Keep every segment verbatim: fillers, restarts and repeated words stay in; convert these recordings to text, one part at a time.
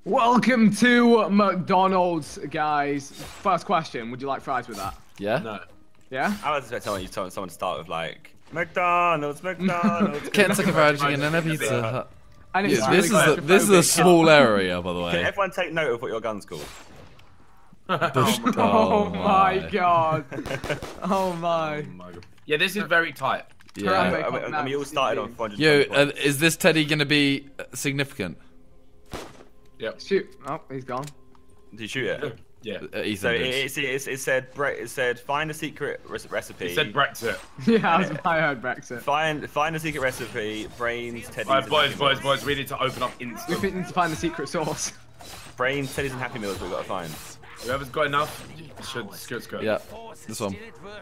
Welcome to McDonald's, guys. First question, would you like fries with that? Yeah? No. Yeah? I was expecting someone, you told someone to start with like, McDonald's, McDonald's. Kentucky Fried Chicken and a pizza. And Yeah, really this is a, this is a small area, by the Can way. everyone take note of what your gun's called? Bush- Oh, my god. Oh my. Yeah, this is very tight. Yeah. Harambe. I mean, I mean, you all started on four hundred. Yo, uh, is this Teddy gonna be uh, significant? Yep. Shoot. Oh, he's gone. Did you shoot it? Yeah. Uh, Ethan So it, did. it, it, it said bre- it said find a secret re- recipe. He said Brexit. Yeah, I, was, I heard Brexit. Find find a secret recipe. Brains, Teddy's, Alright, and boys, Happy boys, Meals. boys, we need to open up We instantly. need to find the secret sauce. Brains, Teddy's, and Happy Meals. We've got to find. Whoever's got enough should should go. Yeah, this one.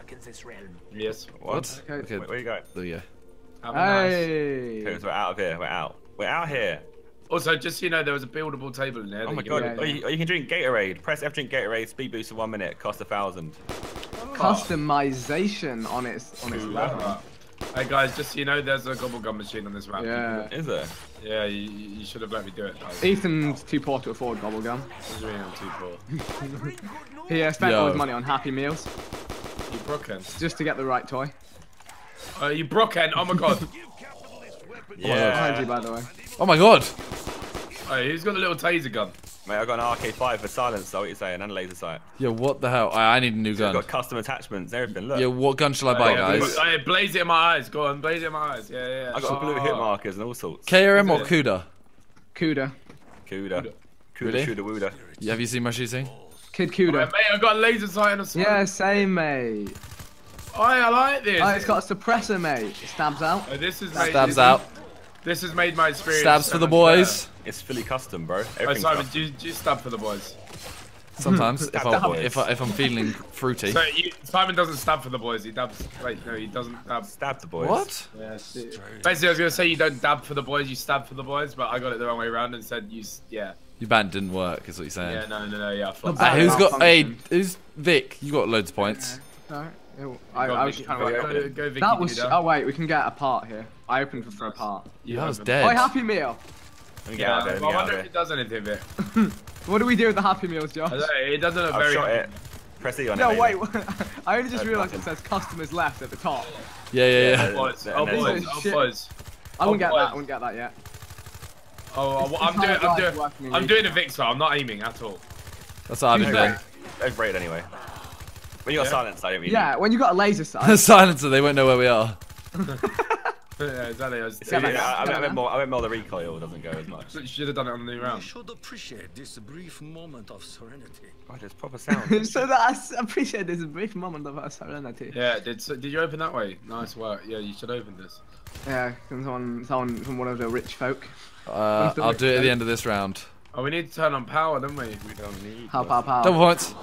Yes. What? Okay. Okay, Where, where you going? there you go. Have a nice. Hey. Okay, so we're out of here. We're out. We're out here. Also, just so you know, there was a buildable table in there. Oh that my you god. can- Yeah, Or, you, or you can drink Gatorade. Press F drink Gatorade. Speed boost for one minute. Cost a thousand. Customization on its on its level. Hey guys, just so you know, there's a gobble gum machine on this map. Yeah. Is there? Yeah, you, you should have let me do it. Guys. Ethan's too poor to afford bubblegum. What do you mean I'm too poor? He uh, spent Yo. all his money on Happy Meals You Brocken. just to get the right toy. Uh, you Brocken. Oh my god. Behind Yeah. you, by the way. Oh my god! Hey, who's got the little taser gun? Mate, I got an R K five for silence. What you saying? And a laser sight. Yo, what the hell? I, I need a new I've gun. got custom attachments. and Everything. Look. Yo, what gun shall I buy, Hey, guys? Hey, blaze it in my eyes. Go on, blaze it in my eyes. Yeah, yeah. yeah. I got blue Oh. hit markers and all sorts. K R M or Is it? Kuda? Kuda. Kuda. Kuda, Really? Shuda, Wooda. Yeah, have you seen my shooting? Kid Hey, Kuda. mate, I got a laser sight and a sight. Yeah, same, mate. Oh, I like this. Oh, it's got a suppressor, mate. It stabs out. Oh, this is made, Stabs this, out. This has made my experience. Stabs so for the much boys. It's fully custom, bro. better. Oh, Everything's Simon, custom. do, you- do you stab for the boys? Sometimes, if, I, Stab if, I, if I'm feeling fruity. So you, Simon doesn't stab for the boys. He dabs. Wait, no, he doesn't dab. Stab the boys. What? Basically, I was gonna say you don't dab for the boys, you stab for the boys, but I got it the wrong way around and said you. s- Yeah. Your band didn't work, is what you're saying. Yeah. No. No. No. Yeah. Fuck. The Uh, who's got? Hey, Malfunction. who's Vic? You got loads of points. Alright. I, Go, I was Vicky, trying go, to go, work. go, Vicky, That do was. that. Oh wait, we can get a part here. I opened for, for a part. You That was open. dead. Oh, Happy Meal. Let me get Yeah. out of there. Let me I get out wonder of if it there. does anything with it. What do we do with the Happy Meals, Josh? I don't know, It doesn't look I've very. shot it. Press E on No, it. wait. maybe. I only just Uh, realised it button. says customers left at the top. Yeah, yeah, yeah. Yeah. Boys. And Oh then- boys. Holy Oh shit. boys. I wouldn't Oh, get boy. that. I wouldn't get that yet. Oh, well, I'm It's doing. not I'm like doing. working in I'm these. doing a Vixar. I'm not aiming at all. That's what I've been Okay. doing. Overrated anyway. When you got Yeah. silence, I don't mean. Yeah, when you got a laser sight. Silencer, they won't know where we are. Yeah, exactly. I, was, Yeah, Yeah, I, I, yeah. I, meant more, I meant more the recoil doesn't go as much. you should have done it on the new You round. should appreciate this brief moment of serenity. Oh, there's proper sound. So that I s- appreciate this brief moment of our serenity. Yeah. Did so, Did you open that way? Nice work. Yeah, you should open this. Yeah, from someone, someone from one of the rich folk. Uh, I'll do it at the end of this round. Oh, we need to turn on power, don't we? We don't need. How pow pow. Double points.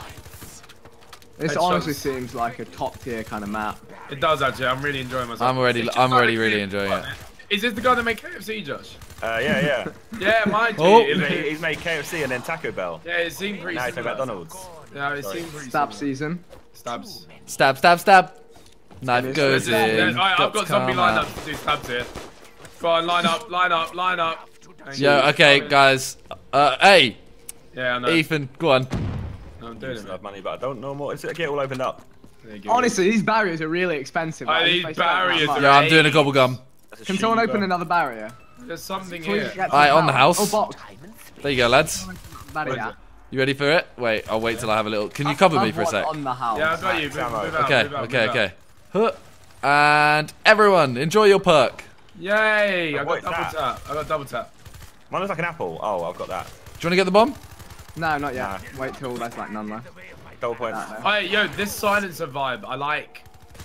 This Headshots. honestly seems like a top tier kind of map. It does actually. I'm really enjoying myself. I'm already, It's just I'm like already a really clear- enjoying it. Is this the guy that made K F C, Josh? Uh, yeah, yeah. Yeah, mine too. Oh. It- He's it- made, he's made K F C and then Taco Bell. yeah, it seemed pretty Now he's made similar. McDonald's. Yeah, it Sorry. seemed pretty Stab similar. season. Stabs. Stab, stab, stab. Knife Finish. goes Yeah, in. I, I've got guts zombie come lined out. up to do stabs here. Go on, line up, line up, line up. Thank Yeah, you. okay, guys. Uh, hey, Yeah, I know. Ethan, go on. No, I'm I doing just it. have money, but I don't know more. Let's get it all opened up. There you go. Honestly, these barriers are really expensive. Oh, like, these they spend that barriers much. are- Yeah, I'm doing a gobble gum. That's a Can someone sheep. open another barrier? There's something Before you here. get to Alright, on the house. house. Oh, box. There you go, lads. Barrier. Where is it? You ready for it? Wait, I'll wait till I have a little. Can you cover me for a I've sec? one On the house. Yeah, I've got you. Move, Samo. move out, Okay, move out, okay, move out. okay. Huh. And everyone, enjoy your perk. Yay! I what got is double that? tap. I got double tap. Mine looks like an apple. Oh, I've got that. Do you want to get the bomb? No, not yet. Nah. Wait till there's like none left. Double points. Nah, no. Hey, yo, this silencer vibe, I like.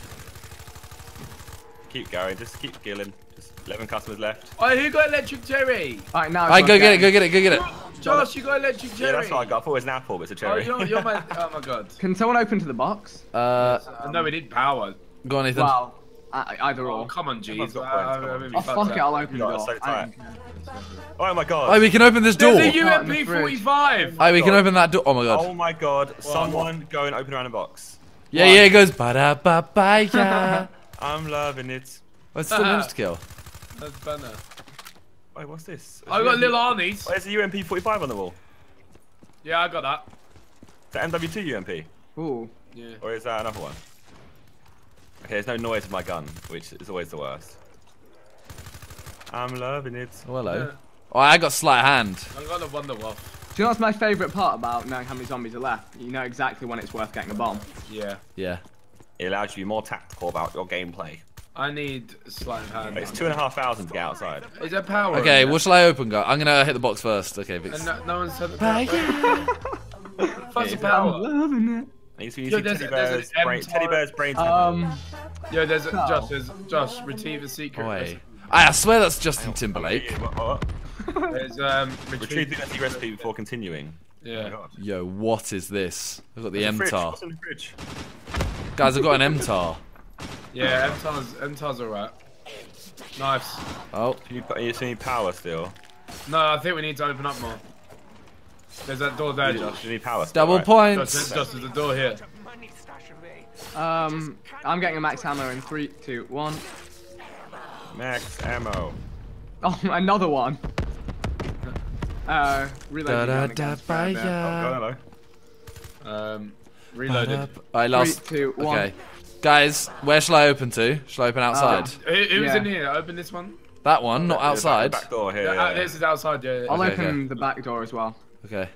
Keep going. Just keep killing. Just eleven customers left. Oh, who got electric cherry? Alright, now. Alright, go everyone's get it, go getting- get it, go get it. Josh, you got electric cherry. Yeah, that's what I got. I thought it was an apple, but it's a Oh, cherry. you're, you're my. Oh my god. Can someone open to the box? Uh, no, we need power. go on, Ethan. Well, I, either Oh, or. come on, Jeez. Everyone's got Uh, points, uh, come on. maybe Oh, fuck fuck that. it, I'll open the You got door. it so I tight. don't care. Oh my Oh, god. we can open this door. There's a Oh, in the U M P fridge. forty-five. Oh, we can open that door. Oh my god. Oh my god. Someone go and open around a box. Yeah, yeah, it goes ba da ba ba ya. I'm loving it. Oh, it's still moves to kill. That's better. Wait, what's this? I got little Arnie's. Where's the U M P forty-five on the wall? Yeah, I got that. Is that M W two U M P? Ooh. Yeah. Or is that another one? Okay, there's no noise with my gun, which is always the worst. I'm loving it. Oh, hello. Yeah. Oh, I got sleight of hand. I'm gonna wonder what. Do you know what's my favourite part about knowing how many zombies are left? You know exactly when it's worth getting a bomb. Yeah. Yeah. It allows you to be more tactical about your gameplay. I need sleight of hand. It's two and a half thousand to get outside. Is there power? Okay, in there? what shall I open, guy? I'm gonna hit the box first. Okay, Vix. And no, no one said the power. What's the Yeah. power? Loving it. Needs to use Yo, your there's teddy a- there's bears, an brain, M teddy bears, brain. Um, Yo, there's a, No. Josh. There's Josh. Retrieve a secret. Oh, wait. I swear that's Justin Timberlake. What, what? There's um Retrieve retrieve. the empty recipe before continuing. Oh my Yeah. God. Yo, what is this? I've got the There's a fridge. M T A R. What's in the fridge? Guys, I've got an M T A R. Yeah. M Tars. M Tars alright. Nice. Oh, You, you see any power still? No, I think we need to open up more. There's that door there, You, Josh. you need power still, double right? points. Josh, Josh, there's a door here. um, I'm getting a max ammo in three, two, one. Max ammo. Oh, another one. Uh, reloading gun Da-da-da, again, fair bit. Oh, bye-ya. hello. Um, reloaded. Alright, last. Three, two, one. Okay. Guys, where shall I open to? Shall I open outside? Who, who's Yeah. in here? Open this one. That one, not The back- outside. Back door here. Yeah, Yeah, uh, this is outside. Yeah. yeah. I'll Okay, open okay. the back door as well. Okay.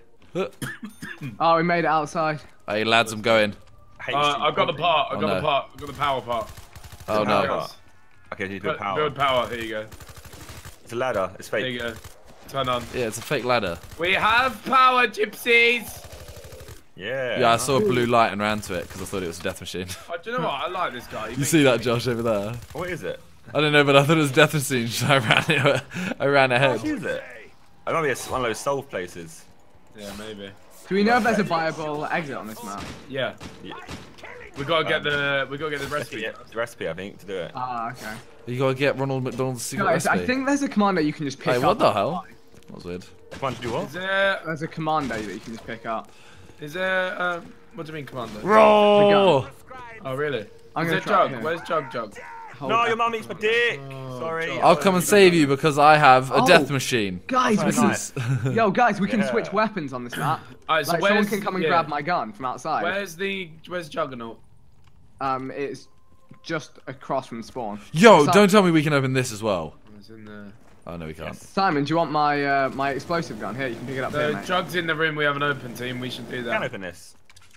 Oh, we made it outside. Hey, lads, I'm going. Hate Uh, street I've got the building. part. I've Oh, got no. the part. I've got the power part. Oh, Power no. part. Okay, you need to build Build power. Build power. Here you go. It's a ladder. It's There fake. you go. Turn on. Yeah, it's a fake ladder. We have power, gypsies. Yeah. Yeah, I saw a blue light and ran to it because I thought it was a death machine. Oh, do you know what? I like this guy. He You makes see that, me- Josh, over there? What is it? I don't know, but I thought it was a death machine, so I ran it. I ran What ahead. is it? It might be a, one of those solve places. Yeah, maybe. Do we know if there's a viable exit on this map? Yeah. Yeah. We gotta get the. We gotta get the recipe. Yeah, the recipe, I think, to do it. Ah, okay. You gotta get Ronald McDonald's secret Guys, recipe. I think there's a commando you can just pick Hey, up. what the hell? That was weird. Come on, do what? Is there? There's a commando that you can just pick up. Is there? Um, what do you mean, Commander? Roll! Oh, really? I'm Is gonna there try it Jug? here. Where's Jug? Jug? Hold No, on. your mum eats my dick. Oh, Sorry. Jug. I'll come and save you because I have a Oh. death machine. Guys, we That's can. nice. Yo, guys, we can Yeah. switch weapons on this map. Alright, so Like, where's? someone can come and yeah. grab my gun from outside. Where's the? Where's Juggernaut? Um, it's just across from spawn. Yo, Si- don't tell me we can open this as well. It's in there. Oh, no, we can't. Simon, do you want my uh, my explosive gun? Here, you can pick it up here, The mate. Jug's in the room we haven't opened, team. We should do Can that. open this.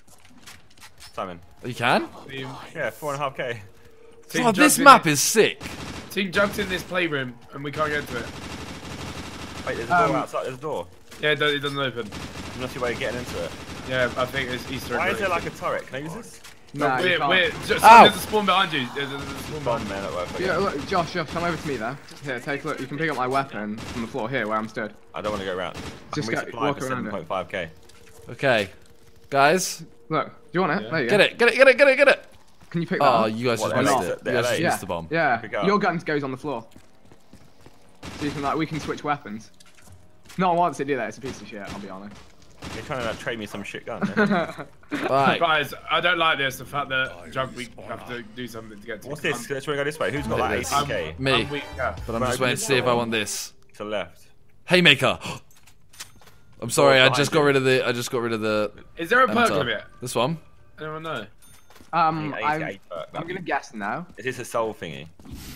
Simon. You can? Team, Yeah, four and a half K. team Oh, this Jug's in map the- is sick. Team Jug's in this playroom, and we can't get to it. Wait, there's a door Um, outside. There's a door. Yeah, it, do- it doesn't open. I'm not sure why you're getting into it. Yeah, I think it's Easter egg. Why is there like related. a turret? Can I use this? No, you Weird, can't. weird. Just, Ow. there's a spawn behind you. There's a, there's a spawn Bomb behind man at work. Okay. Yeah, look, Josh, Josh, come over to me there. Here, take a look. You can pick up my weapon from the floor here where I'm stood. I don't want to go around. Just I'm go- resupplied walk for around it. seven point five K. Okay. Guys, Look, do you want it? Yeah. There you get go. it, get it, get it, get it, get it. Can you pick that Oh, up? you guys What, just the missed L A? it. The You guys L A? just Yeah, missed the bomb. yeah. Pick it up. Your gun goes on the floor. So you can like, we can switch weapons. No one wants to do that. It's a piece of shit. I'll be honest. You're trying to like, trade me some shit gun. Yeah? Right. Guys, I don't like this. The fact that Jug we have to do something to get to. What's this? Let's go this way. Who's got like This. eighty K? Me. I'm weak, yeah. But I'm just waiting to see if I want this. To the left. Haymaker. I'm sorry, I behind just got you. rid of the. I just got rid of the. Is there a perk enter. limit? This one. Anyone know? Um, eighty, I'm, eighty perk. I'm gonna guess now. Is this a soul thingy?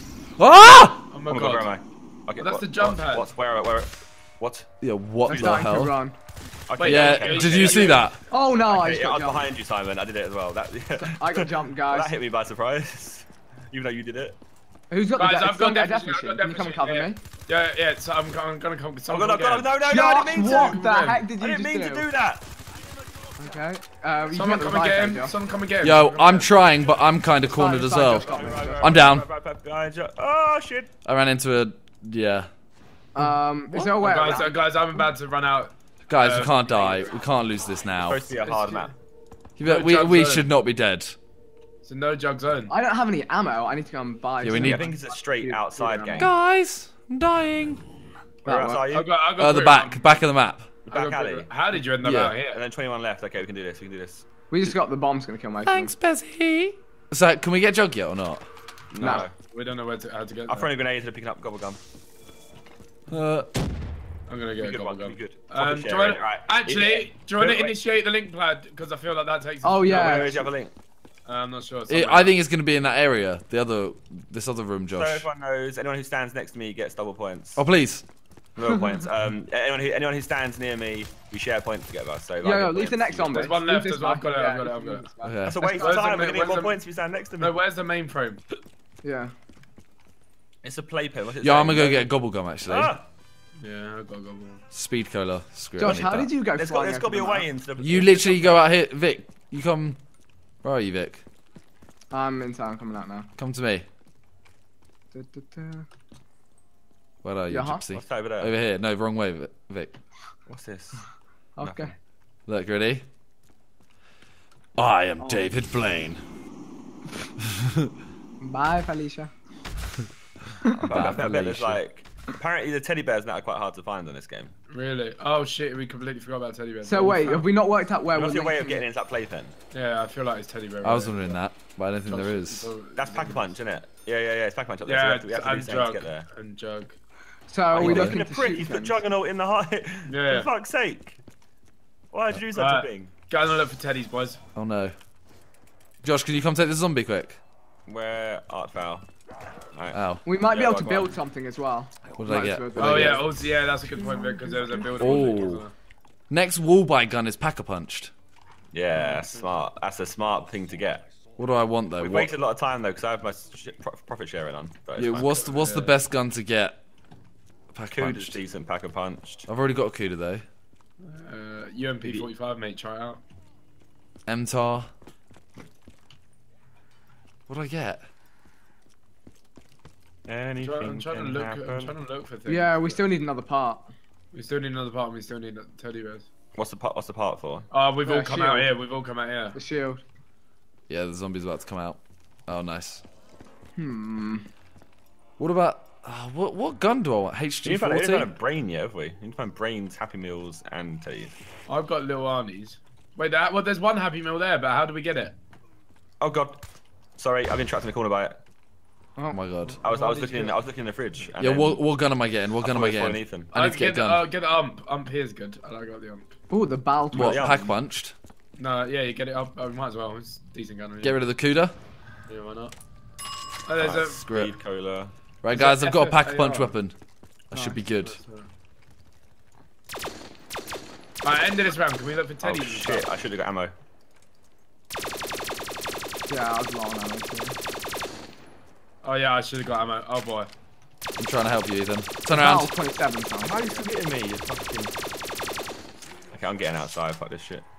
Ah! Oh my Oh my god, god. where am I? Okay, that's what, the jump what, pad. What's where? Where? What? Yeah. What They're the starting to hell? run. Okay, Wait, Yeah. okay, Did okay, you okay. see that? Oh no, I Okay, just yeah, I got was jumped. behind you, Simon. I did it as well. That, I got jumped, that guys. hit me by surprise. Even though you did it. Who's got Guys, the, de- I've it's got got the death death machine, machine? I've got Can you death come and cover machine, me? Yeah, yeah. So I'm, I'm gonna come. Oh Someone god, no, come god, get no, him. no, no, I Josh, didn't mean what to. the heck did you I didn't just mean do? to do that. Okay. Uh, you Someone can come and revive get them, him. Josh. Someone come and get him. Yo, Someone come I'm get him. trying, but I'm kind of cornered as Fine, well. fine, Josh got me. I'm down. Right, right, right, behind you. Oh shit. I ran into a. Yeah. Um, is there a way Guys, uh, around? guys, I'm about to run out. Guys, Uh, we can't die. We can't lose this now. Supposed to be a hard map. Yeah, We, no we jump should zone. not be dead. It's a no jug zone. I don't have any ammo. I need to go and buy. Yeah, we some. need- I think it's a straight Dude, outside dude, game. Guys, I'm dying. Where else That are you? I got, I got Uh, the through. back, back of the map. The I back got alley. through. How did you end up Yeah. out here? And then twenty-one left. Okay, we can do this. We can do this. We just got the bombs gonna kill most Thanks, Bezzy. So, can we get Jug yet or not? No. No. We don't know where to how to get I've there. thrown a grenade to picking up gobble gum. Uh, I'm gonna get Be a good gobble one, gum. be good. Um, Profit do you sharing, wanna, right. actually, Yeah. do you want to Wait, wait. initiate the link pad? Because I feel like that takes. us Oh, to- yeah. Where is the other link? Uh, I'm not sure. it, somewhere. I think it's going to be in that area. The other, this other room, So Josh. everyone knows, anyone who stands next to me gets double points. Oh, please. Double points. Um, anyone who anyone who stands near me, we share points together. So. Like, Yo, yo, get leave the points, next you get zombie. There's one Leave left this as well. I've got it, guy. I've got it, Yeah, I've got it. leave this guy. Okay. That's a waste Where's of the time. ma- We're gonna where's get more the- points if you stand next to me. No, where's the mainframe? Yeah. It's a playpen. What's it Yeah, I'm saying? going to go get a gobble gum, actually. Ah! Yeah, I've got a gobble. Speed cola. Screw it, I Josh, need how that. did you go There's got, flying there's got to be a over the way map? into the. You literally go out here. Vic, you come. Where are you, Vic? I'm inside. I'm coming out now. Come to me. Da, da, da. Where are you, Yeah, huh? Gypsy? What's over there? Over here. No, wrong way, Vic- Vic. What's this? Okay. Nothing. Look, ready? I am Oh. David Blaine. Bye, Felicia. But I Bad bet there's Felicia. like. Apparently the teddy bears now are quite hard to find on this game. Really? Oh shit, we completely forgot about teddy bear. So wait, have we not worked out where What's we're your way of linking- getting into that playpen? Yeah, I feel like it's teddy bear. I was right? wondering that, but I don't think there is. That's Pack a Punch, isn't it? Yeah, yeah, yeah. It's Pack a Punch up there. Yeah, so we have to, we have to do and something to jug get there. and jug. So are Oh, we you're looking a to prick. shoot He's put things? Juggernaut in the high. Yeah. For fuck's sake. Why did you do such Right. a thing? Go and look for teddies, boys. Oh no. Josh, can you come take this zombie quick? Where art foul? Right. Ow. We might be Yeah, able to right, build right. something as well. What did I Might get? as well What do did Oh I it. get? yeah, also, yeah, that's a good point because there was a builder. Oh. wasn't there? Next wall buy gun is Pack-a-Punched. Yeah, smart. That's a smart thing to get. What do I want though? We've What, wasted a lot of time though because I have my sh- pro- profit sharing on. But it's yeah, fine. what's the, what's the best gun to get? Kuda's Pack-a-Punched. decent. Pack a punched. I've already got a Kuda though. Uh, U M P forty-five, mate, try it out. M T A R. What do I get? Anything Try, I'm trying to can look. happen. I'm trying to look for things. Yeah, we still need another part. We still need another part. And we still need teddy bears. What's the part? What's the part for? Oh, we've all Uh, come shield. out here. We've all come out here. The shield. Yeah, the zombie's about to come out. Oh, nice. Hmm. What about... Uh, what what gun do I want? H We G need to find, we need to forty? find a brain yet, have we? We need to find brains, Happy Meals, and teddies. I've got little Arnie's. Wait, that, well, there's one Happy Meal there, but how do we get it? Oh god. Sorry, I've been trapped in the corner by it. Oh my god. I was I What was did looking you in get? I was looking in the fridge. And Yeah, then what, what gun am I getting? What I gun am thought I it was getting? Ethan. I need to get a the, gun. uh, get the ump. Ump here's good. I got the ump. Oh, the ball What, Yeah. Pack-Punched? No, yeah, you get it up. Oh, might as well. It's a decent gun. Get rid of the Kuda? Yeah, why not? Oh, there's Right, a. Screw it. Speed cola. Right, Is guys, that I've got a F F A R? Pack-a-Punch weapon. That should be good. Alright, end of this round. Can we look for Oh teddies? and shit! stuff? I should have got ammo. Yeah, I was long on it too. Oh yeah, I should have got ammo. Oh boy. I'm trying to help you, Ethan. Turn Oh, around. twenty-seven times. How are you still getting me? You fucking. Okay, I'm getting outside. Fuck this shit.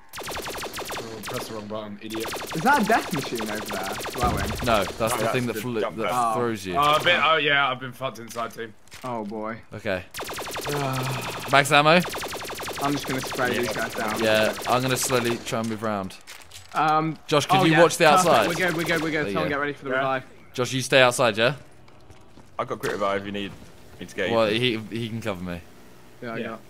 Oh, press the wrong button, idiot. Is that a death machine over there? Glowing. No, that's Oh, the that's thing that, the fl- jump that pad. throws you. Oh, a bit. Oh yeah, I've been fucked inside, team. Oh boy. Okay. Max ammo? I'm just gonna spray Yeah. these guys down. Yeah, I'm gonna slowly try and move around. Um. Josh, can oh, you yeah, watch the perfect. outside? We're good. We're good. We're There good. you Someone go. get ready for the Yeah. revive. Josh, you stay outside, yeah? I've got grit revive. You need need to get. Well, you. he he can cover me. Yeah. I Yeah. got.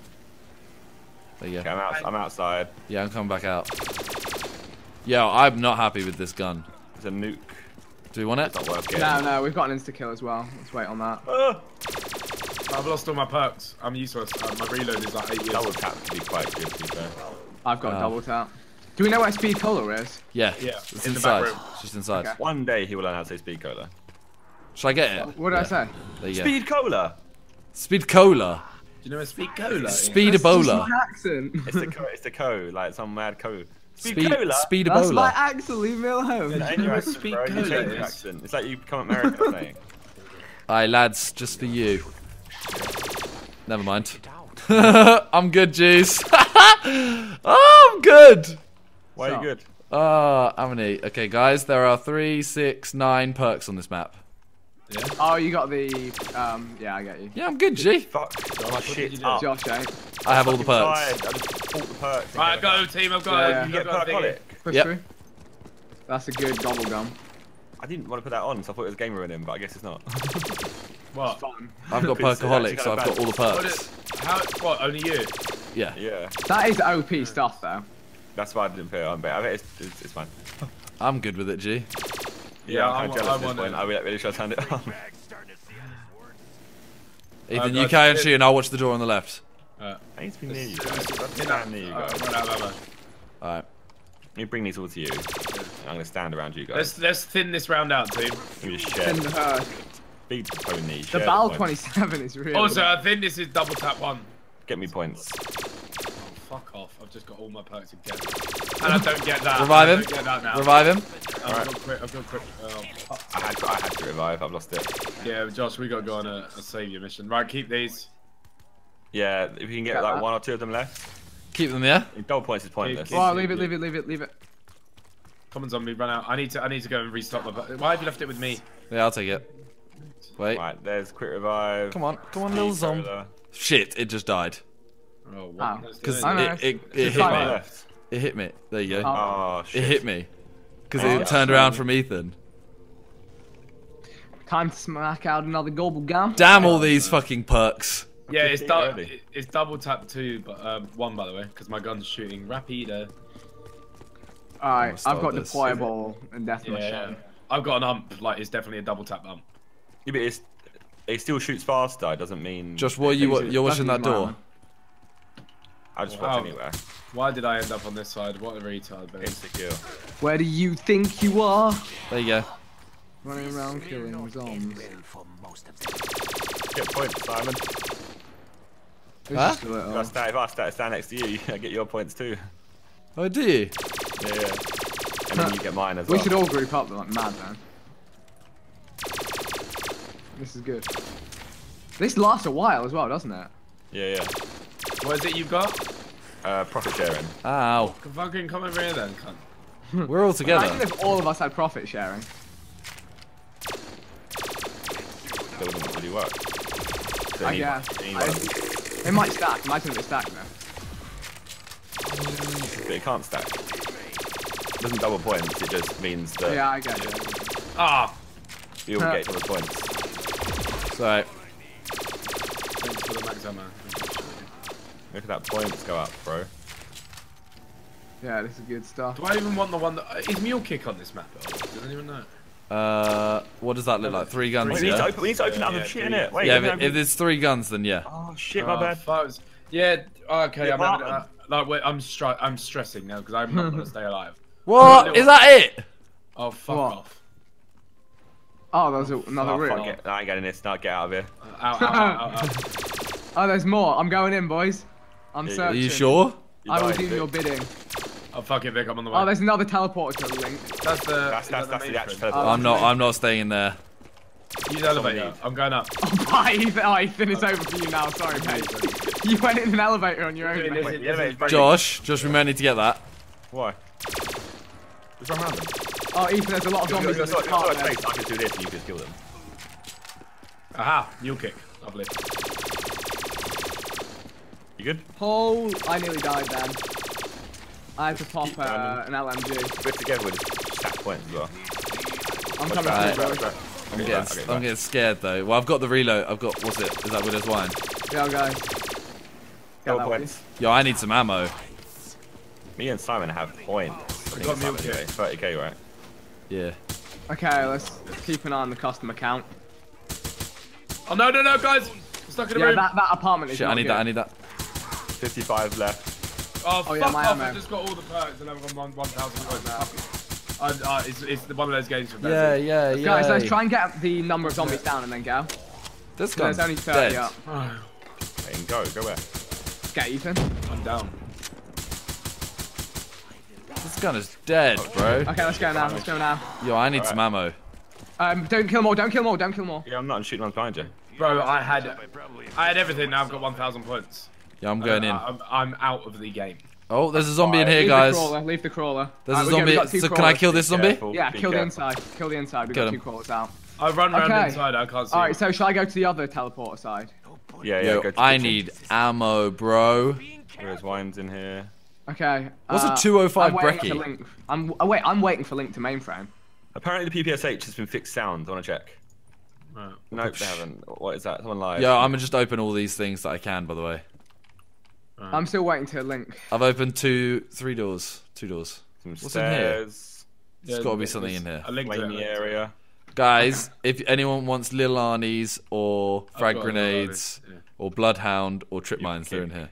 There you Okay, go. I'm out. I'm outside. Yeah, I'm coming back out. Yo, I'm not happy with this gun. There's a nuke. Do we want It's it? not worth getting. No, no, we've got an insta kill as well. Let's wait on that. Ah! I've lost all my perks. I'm useless. Uh, my reload is like eight years. Double tap to be quite good. To be fair. I've got Oh. a double tap. Do we know where speed cola is? Yeah. Yeah, It's in the back inside. room. It's just inside. Okay. One day he will learn how to say speed cola. Should I get it? What did Yeah. I say? There you go. Speed cola. Speed cola. Do you know where Speed Cola is? Speed That's just Ebola. my accent. It's the co. It's the co. Like some mad co. Speed, Speed, cola. speed That's my Ebola. accent. Leave me alone. That Do you ain't know your what accent, speed bro. You cola change your is? accent. It's like you become American saying. Aye, lads, just for you. Never mind. I'm good, jeez. Oh, I'm good. Why are So- you good? Ah, how many? Okay, guys, there are three, six, nine perks on this map. Oh, you got the. Um. Yeah, I get you. Yeah, I'm good, G. Fuck. My did shit you do? up. Josh, eh? I have all the Fucking perks. tired. I just bought the perks. Alright, go team. I've got. Yeah, a, yeah. You I've get got a thingy. perkaholic. Push Yep. through. That's a good gobble gum. I didn't want to put that on, so I thought it was game ruining, but I guess it's not. What? Fun. I've got It's actually perkaholic, so I've kinda got all the What, perks. is, how, what? Only you? Yeah. Yeah, That is O P stuff, though. that's why I didn't put it on, but I bet it's, it's, it's fine. I'm good with it, G. Yeah, I I'm wa- kind of jealous I at this want point. it. I really, really should have turned it on. Ethan, Uh, you guys, carry on it- shooting. I'll watch the door on the left. I need to be near you Let's- guys. let's- I'm let's- down near you uh, guys. run out of ammo. All right. Let me bring these all to you. I'm gonna stand around you guys. Let's let's thin this round out, team. Let me just share. In the herd. Big pony. The share Val points. twenty-seven is real. Also, I think this is double tap one. Get me points. Oh, fuck off! I've just got all my perks again, and I don't get that. Revive I him. don't get that now. Revive him. I've got quick. I've got quick. Oh, fuck. I had, I had to revive. I've lost it. Yeah, Josh, we got to go on a, a savior mission. Right, keep these. Yeah, if you can get Get like that. one or two of them left. Keep them there. Double points is pointless. Keep- Oh, leave it, leave it, leave it, leave it. Come on, zombie, run out. I need to. I need to go and restock my. Why have you left it with me? Yeah, I'll take it. Wait. Right, there's quick revive. Come on, come on, little Speed zombie. solar. Shit, it just died. Oh, Oh, what? Because I know. it, it, it It's hit fine. me. Left. It hit me. There you go. Oh. Oh shit. It hit me. Because Oh, it yeah. turned around from Ethan. Time to smack out another gobble gum. Damn all these fucking perks. Yeah, it's, fifteen du- already. it's double tap two, but um, one by the way, because my gun's shooting rapido. Alright, start I've got this. deployable and death Yeah, machine. I've got an ump. Like it's definitely a double tap ump. Yeah, but it's, it still shoots faster. It doesn't mean. Josh, what are you, what, you're watching that Doesn't use door? mine. I just Wow. watch anywhere. Why did I end up on this side? What a retard, man. Insecure. Where do you think you are? There you go. Running around killing zombies. Get points, Simon. It's Huh? just a little- If I stand, if I stand, stand next to you, I get your points too. Oh, do you? Yeah, yeah. And then you get mine as We well. should all group up like mad, man. This is good. This lasts a while as well, doesn't it? Yeah, yeah. What is it you've got? Uh, profit sharing. Ow. Can fucking come over here then, cunt. We're all together. Imagine if all of us had profit sharing. That wouldn't really work. So I you need- guess. you need I- one. It might stack. Imagine if it stacked though. But it can't stack. It doesn't double points, it just means that Yeah, I get it. Ah, you all Huh. get double points. Sorry. thanks for the max ammo. Look at that points go up, bro. Yeah, this is good stuff. Do I even want the one that is mule kick on this map? At all? Does anyone know? Uh, what does that look like? Three guns, We need to yeah? open, we need to open Yeah, other yeah, shit three. in it. Wait, Yeah, let me if, open- if there's three guns, then yeah. Oh shit, my Oh, bad. fuck. Yeah. Okay, Yeah, I'm having, but- uh, like wait, I'm stri- I'm stressing now because I'm not gonna stay alive. What? Is that it? Oh fuck What? off! Oh, there's a, another Oh, room. fuck it. I ain't getting this. Now get out of here. Uh, Ow, ow, ow, ow, ow. Oh, there's more. I'm going in, boys. I'm Yeah, Are searching. you sure? You I will died, do dude. your bidding. Oh fuck it, Vic, I'm on the way. Oh, there's another teleporter to link. that's the. That's, is that's, that that's main the actual friend? teleporter. Oh, I'm not. I'm not staying in there. Use elevator. Somebody- I'm going up. Oh, bye, Ethan. Oh, Ethan, it's over for you now. Sorry, mate. You went in an elevator on your own, Doing mate. this- Wait, this the elevator's is- breaking. Josh, Josh, we might need to get that. Why? Just run around them. Oh, Ethan, there's a lot of You've zombies got in so this much part there. space. I can do this and you can kill them. Aha! Mule kick. Lovely. You good? Oh, I nearly died then. I had to pop keep uh, running. an L M G. We're together with stack points as well. I'm Watch coming that, through, watch boys. that. I'm Okay, getting, back, okay, I'm back. getting scared though. Well, I've got the reload. I've got. What's it? Is that Widow's Wine? Yeah, guys. Get Double that points. Yo, I need some ammo. Me and Simon have points. I think got it's milk Simon here. anyway. thirty K, right? Yeah. Okay, let's keep an eye on the customer count. Oh no no no guys! I'm stuck in a Yeah, room. that, that apartment is Shit, not I need good. that. I need that. fifty-five left. Oh, Oh, fuck yeah, my off! ammo. I just got all the perks and I've got one one thousand points. Uh, uh, it's it's the one of those games for Yeah, yeah, yeah. Guys, let's try and get the number of zombies down and then go. This There's gun's only thirty dead. up. Hey, and go, go where? Get Ethan. I'm down. This gun is dead, bro. Okay, let's go now. Let's go now. Yo, I need some ammo. Um, don't kill more. Don't kill more. Don't kill more. Yeah, I'm not. I'm shooting ones behind you. Bro, I had I had everything. Now I've got one thousand points. Yeah, I'm going Uh, in. I'm, I'm out of the game. Oh, there's a zombie in here, Leave guys. the crawler. Leave the crawler. There's Alright, a we go- we zombie. got two So can I crawlers. kill this zombie? Careful, Yeah, be kill the careful. inside. Kill the inside. We Kill got him. two crawlers out. I run round Okay. inside. I can't see. All right, so shall I go to the other teleporter side? Yeah, yeah. Yo, go to I kitchen. need ammo, bro. There's wines in here. Okay. What's a uh, two oh five I'm waiting brekkie? to link. I'm oh, wait. I'm waiting for link to mainframe. Apparently the P P S H has been fixed sound. I want to check. Right. Nope, they haven't. What is that? Someone lied. Yo, I'm gonna just open all these things that I can, by the way. I'm still waiting to link. I've opened two, three doors. Two doors. Some What's in here? stairs. There's gotta be something in here. I linked it. Flamey area. Guys, if anyone wants Lil Arnie's or frag got grenades Lil Arnie's, or Bloodhound or trip mines, they're in kick. here.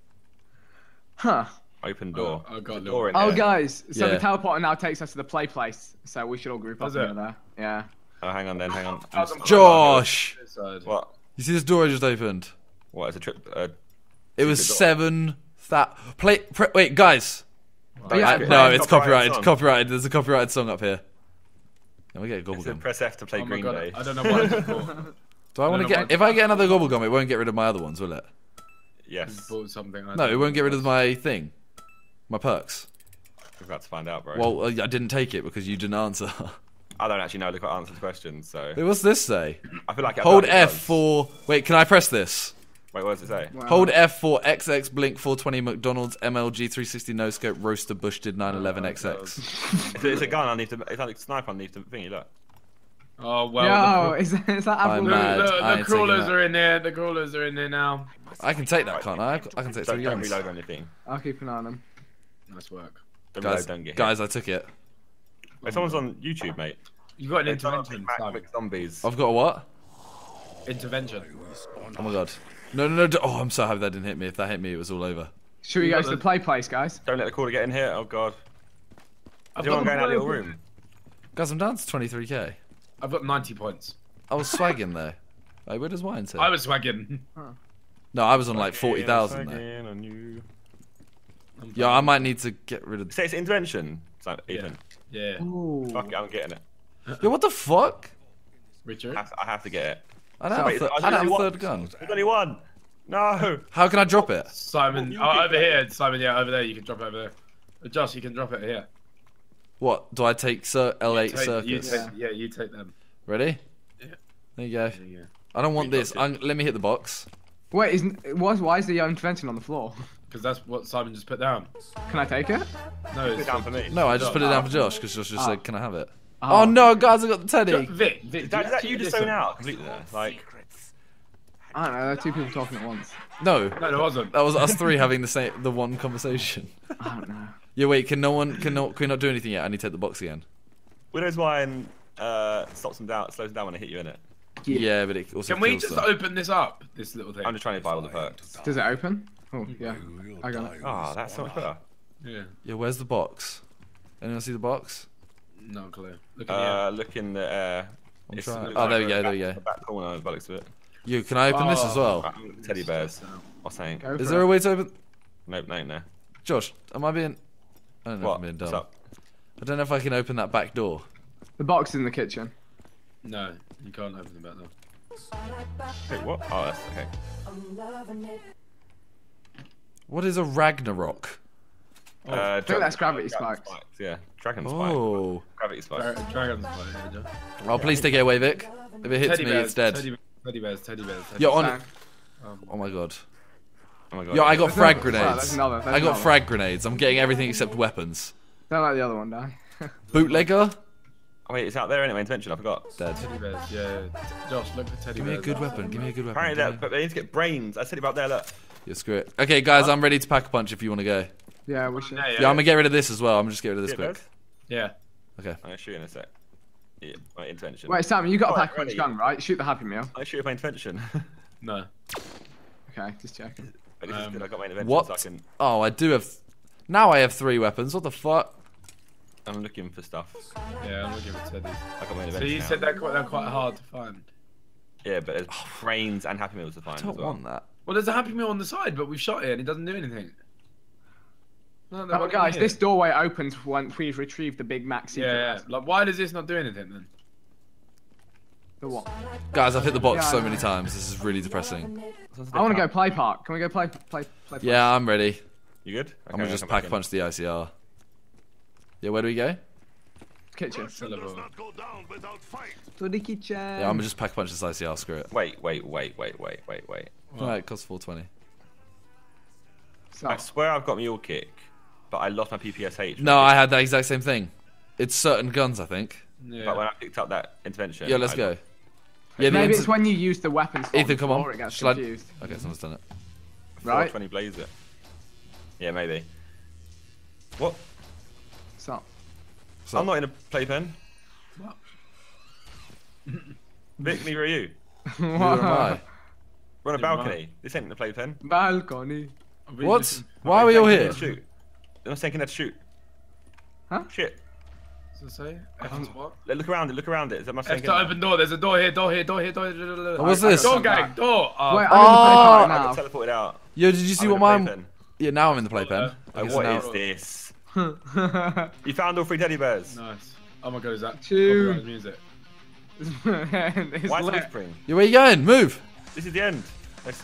Huh. Open door. Oh, I got There's a Lil door in Oh, there. guys. So Yeah. the teleporter now takes us to the play place. So we should all group up Does over it? there. Yeah. Oh, hang on then, hang on. I was on- Josh! This side. What? You see this door I just opened? What is a trip? Uh, It was Secret door. seven. That play. Pre- wait, guys. Oh, yeah, I- it's no, a it's copyrighted copyrighted. song. Copyrighted. There's a copyrighted song up here. Let me get a it gobble said gum. press F to play Oh my Green god, Day. I don't know what it's for. Do I want to don't know get? what- If I get another gobble gum, it won't get rid of my other ones, will it? Yes. Bought something. I No, it don't won't get know. rid of my thing, my perks. We're about to find out, bro. Well, uh, I didn't take it because you didn't answer. I don't actually know the answer to the question, so Wait, what's this say? I feel like I Hold feel like it F does. for. Wait, can I press this? Wait, what does it say? Wow. Hold F for X X Blink four twenty McDonald's M L G three sixty No Scope Roaster Bush did nine eleven X X. It's, a- it's a gun. I need to. It's like a sniper. I need to thingy. Look. Oh well. Yo, the, is, is that I'm Apple? mad. the, I the, ain't the taking crawlers that. are in there. The crawlers are in there now. I can take that, can't I? I can take Don't, three don't guns. reload or anything. I'll keep an eye on them. Nice work. Don't Guys, reload. Don't get hit. guys, I took it. Wait, someone's on YouTube, mate. You got an They've done a intervention. Big Mac Simon. with zombies. I've got a what? Intervention. Oh my god. No, no, no. d- Oh, I'm so happy that didn't hit me. If that hit me, it was all over. Should we You go got to the the- play place, guys? Don't let the caller get in here. Oh god. I've Do you want to got, go in that little room? Guys, I'm down to twenty-three K. I've got ninety points. I was swagging there. Wait, where does mine say? I was swagging. No, I was on like forty thousand there. Again on you. Yeah, I might need to get rid of. Say it's intervention. It's like, Yeah. Ethan. Yeah. Ooh. Fuck it, I'm getting it. Yo, what the fuck? Richard. I have, I have to get it. I don't So have, wait, th- I was I don't have only a one- third gun. There's only one. No. How can I drop it? Simon. you Oh, get over that. here. Simon, yeah, over there. You can drop it over there. Uh, Josh, you can drop it here. What? Do I take Sir L eight Take- you Circus? take, yeah, you take them. Ready? Yeah. There you go. There you go. I don't want We this. got I'm, let me hit the box. Wait, isn't why, why is the intervention on the floor? Because that's what Simon just put down. Can I take it? No, Put it's it down for me. No, I just put it Oh. down for Josh because Josh just Oh. said, "Can I have it?" Oh. Oh no, guys! I got the Jo- teddy. Vic, Vic, Is that, is that you just listen. zoned out completely there? Like, I don't know. There are two people talking at once. No, No, there wasn't. that was us three having the same, the one conversation. I don't know. Yeah, wait. Can no one? Can no? Can we not do anything yet? I need to take the box again. Widow's Wine uh, stops them down, slows them down when I hit you in it. Yeah, but it also Can we kills just them. open this up? This little thing. I'm just trying to buy all the perks. Does it open? Oh yeah. I got it. Ah, that's so much better. Yeah. Yeah, where's the box? Anyone see the box? No clue. Look at Uh, look in the air. I'm It's- trying. it's Oh, there we like go. the There we back- go. The back corner, by the looks of it. You, can I open this as Oh. well? Right, teddy bears. Or something. Go Is for there it. a way to open? Nope, no, no. Josh, am I being? I don't know if What? I'm being What's dumb. up? I don't know if I can open that back door. The box is in the kitchen. No, you can't open the back door. Wait, what? Oh, that's okay. What is a Ragnarok? Uh, I think that's gravity dragon spikes. Yeah, dragon spike. Oh. Gravity spikes. Dra- Dragon's fire, yeah, Josh. Oh, please take it away, Vic. If it hits Teddy me, bears, it's dead. Teddy, teddy bears, teddy bears. Teddy Yo, bears. on. So, Um, Oh my god. Oh my god. Yo, I got There's frag another- wow, grenades. there's another, there's I got another. frag grenades. I'm getting everything except weapons. don't let the other one die. Bootlegger? Oh, wait, it's out there anyway. Intervention. I forgot. Dead. teddy bears, yeah. T- Josh, look for teddy Give me a bears. good weapon. Give me a good weapon. Apparently, Give that, me- but they need to get brains. I said it about there. Look. Yeah, screw it. Okay, guys, I'm ready to pack a punch if you want to go. Yeah, we should. Yeah, yeah. Yeah, I'm gonna get rid of this as well. I'm just get rid of this Yeah, quick. Bez? Yeah. Okay. I'm gonna shoot you in a sec. Yeah, my intervention. Wait, Sam, you got a Alright, pack punch ready. gun, right? Shoot the Happy Meal. I shoot with my intervention. No. Okay, just checking. But this is Um, good. I got my intervention, What? so I can. Oh, I do have. Now I have three weapons. What the fuck? I'm looking for stuff. Yeah, I'm looking for teddies. I got my So intervention. you now. said they're quite, they're quite hard to find. Yeah, but there's brains and happy meals to find I don't as well. want that. Well, there's a Happy Meal on the side, but we've shot it and it doesn't do anything. No, no, Oh, what guys, do you this mean? doorway opens once we've retrieved the Big Mac secret. Yeah, yeah. Like, why does this not do anything then? The what? Guys, I've hit the box Yeah, I so know. many times. This is really depressing. I want to go play park. Can we go play play play? Yeah, I'm ready. You good? Okay, I'm gonna I'll just come pack back a in. punch the I C R. Yeah, where do we go? Kitchen. Syllable. To the kitchen. Yeah, I'm gonna just pack a punch this I C R. Screw it. Wait, wait, wait, wait, wait, wait, wait. Alright, it costs four twenty. So, I swear I've got mule kick, but I lost my P P S H. No, I had that exact same thing. It's certain guns, I think. Yeah. But when I picked up that intervention. Yeah, let's I go. lost- Yeah, the maybe ins- it's when you use the weapons. slot Ethan, come before on. It gets Shall I- confused. Okay, someone's done it. Right. four twenty blaze it. Yeah, maybe. What? So, So- I'm not in a playpen. Vic, neither are you. Neither am I. We're on a Neither am I. balcony. This ain't the playpen. Balcony. What? Why are we all here? Let's shoot. I'm not saying let's shoot. Huh? Shit. What's it say? F to what? Look look around it. Look around it. Is that my F saying? to open door. There's a door here. Door here. Door here. Door here. Oh, what's this? Door gang. Door. Oh, Wait, I'm Oh, in the playpen I right got teleported out. Yo, did you see I'm what in the mine? playpen. Yeah, now I'm in the playpen. uh, Oh, Okay, so what now- is this? now. You found all three teddy bears. nice. Oh my god, is that Two. copyrighted music? It's Why is lit. it whispering? Yo, where you going? Move. This is the end. Let's...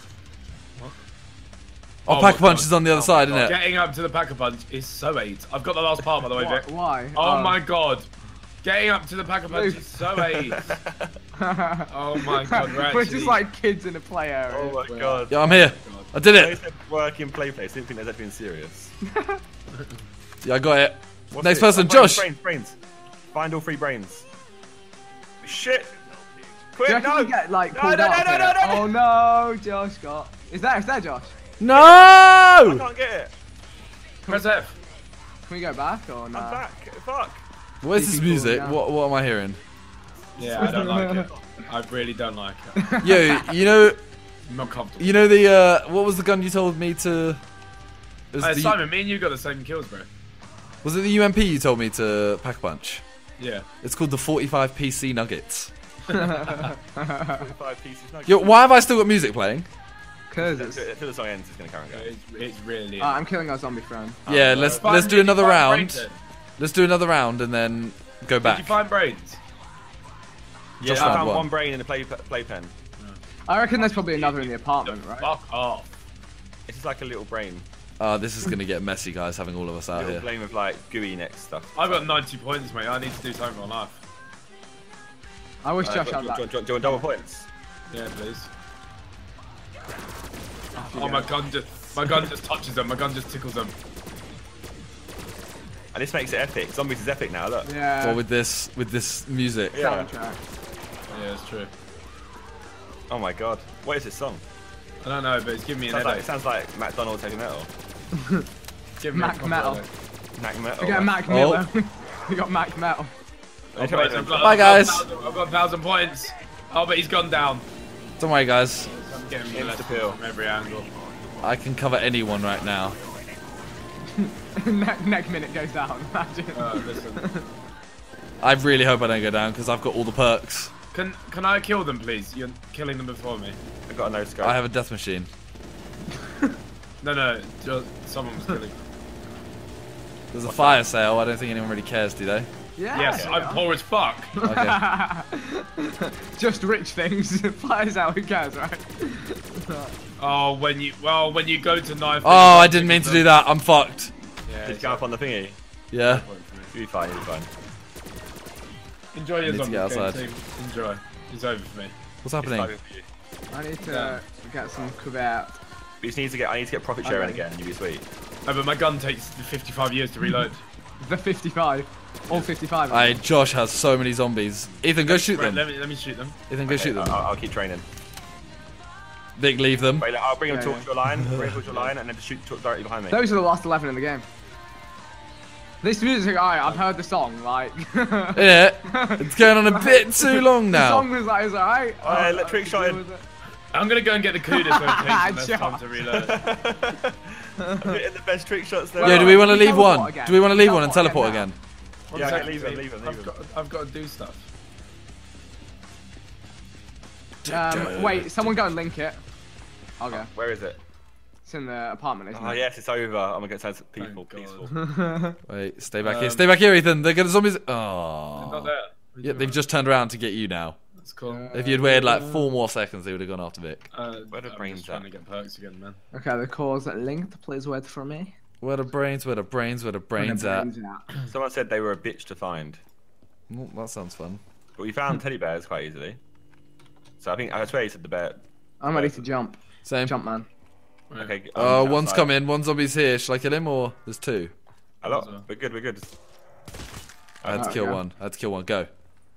Oh, Oh pack my punch God. is on the other Oh side, my isn't it? Getting up to the Pack-a-Punch is so AIDS. I've got the last part, by the way, Why? Vic. Why? Oh, my god. Getting up to the Pack-a-Punch Move. is so AIDS. Oh my god, we're We're actually... just like kids in a play area. Oh my Well, god. Yeah, I'm here. I did I it. said work in play place. I didn't think there's anything serious. Yeah, I got it. What's Next it? person, Oh, brains, Josh. Brains, brains. Find all three brains. Shit. Do Quick, you reckon no. we get like No, pulled no, out no, here? no, no, no. Oh no, Josh got. Is that? Is that Josh? I No! can't get it. Press F. Can we go back or I'm no? back. Fuck. What is this People music? down. What What am I hearing? Yeah, I don't like it. I really don't like it. Yo, you know, I'm not comfortable. you know the uh, what was the gun you told me to? It was, Hey, the, Simon, me and you got the same kills, bro. was it the U M P you told me to pack a punch? Yeah. It's called the forty-five P C Nuggets. Five pieces. No, Yo, why have I still got music playing? Cause it's. Until the song ends, it's gonna carry on going. It's, it's really... Uh, I'm killing our zombie friend. Yeah, no. let's Find- let's do did you another find round. brains then? Let's do another round and then go Did back. you find brains? Yeah, Just I found found one. one brain in the play playpen. I reckon there's probably another in the apartment, right? Fuck off. It's just like a little brain. Uh, this is gonna get messy, guys. Having all of us out little here. brain with like gooey next stuff. I've got ninety points, mate. I need to do something for my life. I wish Uh, Josh do, had you- that. do, you- do, you- do you want double points? Yeah, please. Off you Oh, go. my gun just... My gun just touches them. My gun just tickles them. And this makes it epic. Zombies is epic now. Look. Yeah. Well, with this with this music. Yeah. soundtrack. Yeah, it's true. Oh my god. What is this song? I don't know, but it's giving me an Sounds like, it headache. sounds like McDonald's heavy metal. It's giving me a Mac proper Metal. headache. Mac metal. We got Mac Oh. Miller. we got Mac Metal. Oh, I've sorry, got- I've got- Bye, I've got a guys. thousand- I've got a thousand points. Oh, but he's gone down. Don't worry, guys. I'm getting Insta molested pill. from every angle. I can cover anyone right now. neck, neck minute goes down. Imagine. Uh, listen. I really hope I don't go down because I've got all the perks. Can can I kill them, please? You're killing them before me. I got a no scope. I have a death machine. No, no, just someone was killing. There's a fire sale. I don't think anyone really cares, do they? Yeah. Yes, I'm poor as fuck. Okay. Just rich things. Fires out. Who cares, right? Oh, when you well, when you go to knife. Oh, I didn't mean to do that. I'm fucked. Yeah, Just go up on the thingy. Yeah. You'll be fine. You'll be fine. enjoy your need to zombie get game, outside. team. Enjoy. It's over for me. What's It's happening? fine for you. I need to Yeah. get some cuvert. We just need to get. I need to get profit sharing Okay. again. You'll be sweet. Oh, but my gun takes fifty-five years to reload. The fifty-five. All fifty-five. I Josh has so many zombies. Ethan, go shoot Right, them. let me let me shoot them. Ethan, go shoot Okay, them. I'll, I'll keep training. Vic, leave them. Wait, look, I'll bring them Yeah, towards yeah. your line. Bring them towards your line, and then just shoot t- directly behind me. Those are the last eleven in the game. This music, alright, I've heard the song, like. Yeah. It's going on a bit too long The song now. was like, it was alright. Oh, yeah, let Trick shot in. I'm gonna go and get the Kuda so it takes less time Shot. to reload. I'm getting the best trick shots there. Yo, do we want to We leave teleport one? again. Do we want to We leave one and teleport teleport again again? One Yeah, second, leave them, Steve. leave them, leave I've them. got, I've got to do stuff. Um, wait, someone go and link it. I'll go. Where is it? It's in the apartment, isn't Oh it? yes, it's over. I'm gonna get so peaceful. Thank Peaceful. God. Wait, stay back here. Um, Stay back here, Ethan. They're gonna zombies. Not Oh. there. Yeah, they've just turned around to get you now. That's cool. If you'd waited like four more seconds, they would have gone after Vic. Uh, Where the I'm brains just trying at? to get perks again, man. Okay, the cause linked. Please wait for me. Where the brains? Where the brains? Where the brains at? Someone said they were a bitch to find, Oh, that sounds fun. but we found teddy bears quite easily. So I think I swear he said the bear. I'm ready to jump. Same. Jump, man. Okay. Uh, I'm one's outside. coming. One zombie's here. Shall I kill him or there's two? A lot. We're good. We're good. I had to Oh, kill yeah. one. I had to kill one. Go.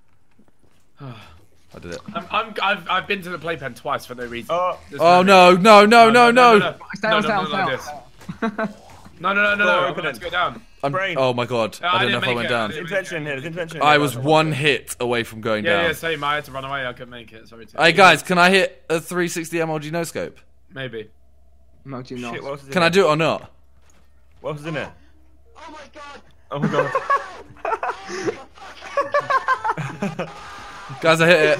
I did it. I'm, I'm, I've, I've been to the playpen twice for no reason. Oh, There's Oh no! No! No! No! No! no, no, no, Stay no, on, no, stay no, on, no, stay no, on. no, no, no, no, Door no, opening. let's go down. I'm, Brain. oh my god, Oh, I I don't know didn't if I make went it, I down. There's didn't- intervention in here. There's intervention. in I here. was one hit away from going Yeah, down. yeah, same. I had to run away. I couldn't make it. Sorry. To Hey guys, can I hit a three sixty M L G no scope? Maybe. No, do you not? Shit, what else is in Can I there? do it or not? What else is in there? Oh my god! Oh my god. Guys, I hit it.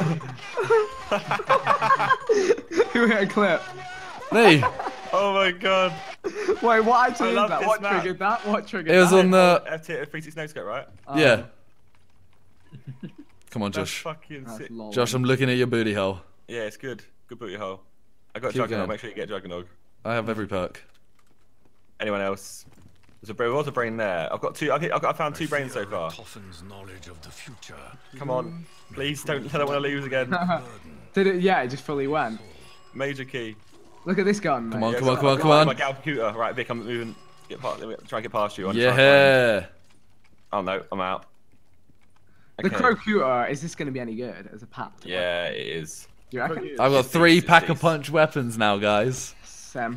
Who hit a clip? Me. Oh my god. Wait, what actually I is love that? this What map. triggered that? What triggered It was that? on the. F T three sixty no scope, right? Oh, Yeah. Come on, That's Josh. fucking that's sick. lol. Josh, I'm looking at your booty hole. Yeah, it's good. Good booty hole. I got Keep Juggernog. going. Make sure you get Juggernog. I have every perk. Anyone else? There's a brain. There was a brain there. I've got two. I I've got, I found two brains so far. Toffen's knowledge of the future. Come on, please don't. I don't want to lose again. Did it? Yeah, it just fully went. Major key. Look at this gun. Come mate. on, Yeah, come on, so come on, I've come got on. My gal computer. Right, Vic, I'm moving. Get past. Let me try and get past you. I'm trying to Yeah. find- Oh no, I'm out. The Okay. Crocutor, is this going to be any good as a pack? Yeah, it is. Do you reckon? I've got It's three decent, pack a it's punch weapons now, guys. Sam.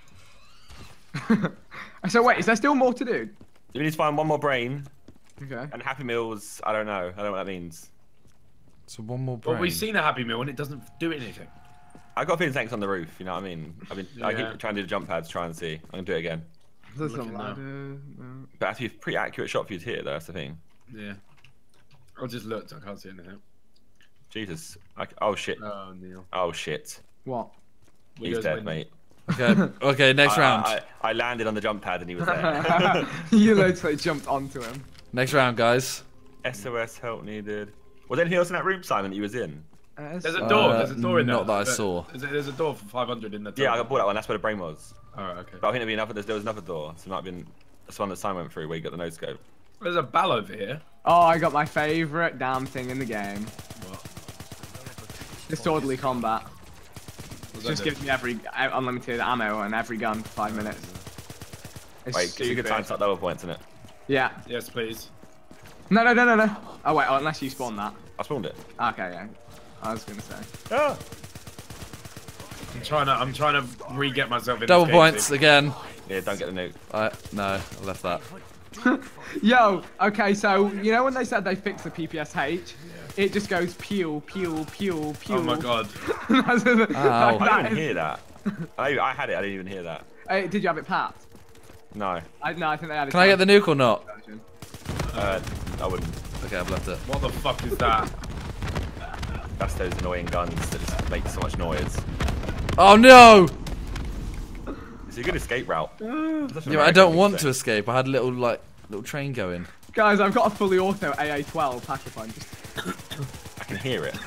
So wait, is there still more to do? We need to find one more brain Okay. and Happy Meals. I don't know. I don't know what that means. So one more Well, brain. we've seen a Happy Meal and it doesn't do anything. I got a feeling tanks on the roof. You know what I mean? I've been. I Yeah. keep trying to do the jump pads, try and see. I'm gonna do it again. There's a looking now. ladder. no. But it has to be a pretty accurate shot for you to hit. Though, that's the thing. Yeah. I just looked. I can't see anything. Jesus. I, oh shit. Oh, Neil. Oh shit. What? He's Windows dead, win. mate. Okay, okay, next I, round. I, I landed on the jump pad and he was there. You literally jumped onto him. Next round, guys. S O S help needed. Was there anything else in that room, Simon, that you was in? Uh, There's a Uh, door. There's a door in there. not that I There- saw. There's a, there's a door for five hundred in the. Yeah, I tunnel. bought that one. That's where the brain was. Alright, okay. But I think there'd be another. There was another door. So it might have been that's the one that Simon went through where you got the no scope. There's a bell over here. Oh, I got my favourite damn thing in the game. What? Disorderly combat. What's Just that gives me every uh, unlimited ammo and every gun for five minutes. It's Wait, it's a good stupid. time to start double points, isn't it? Yeah. do? Yes, please. No, no, no, no, no. Oh wait, oh, unless you spawn that. I spawned it. Okay, yeah. I was gonna say. Ah! I'm trying to. I'm trying to re-get myself in. Double this game, points Steve. again. Yeah, don't get the nuke. I no, I left that. Yo, okay, so you know when they said they fixed the P P S H, it just goes pew, pew, pew, pew. Oh my god. That's the- Ow. like I that didn't even is- hear that. I, I had it. I didn't even hear that. Hey, did you have it packed? No. I, no, I think they had it. Can I get the nuke or not? version. Uh, I wouldn't. Okay, I've left it. What the fuck is that? That's those annoying guns that just make so much noise. Oh no! It's a good escape route. Such an Yeah, I American don't thing want to to say. escape. I had a little like little train going. Guys, I've got a fully auto A A twelve packer punch. I can hear it.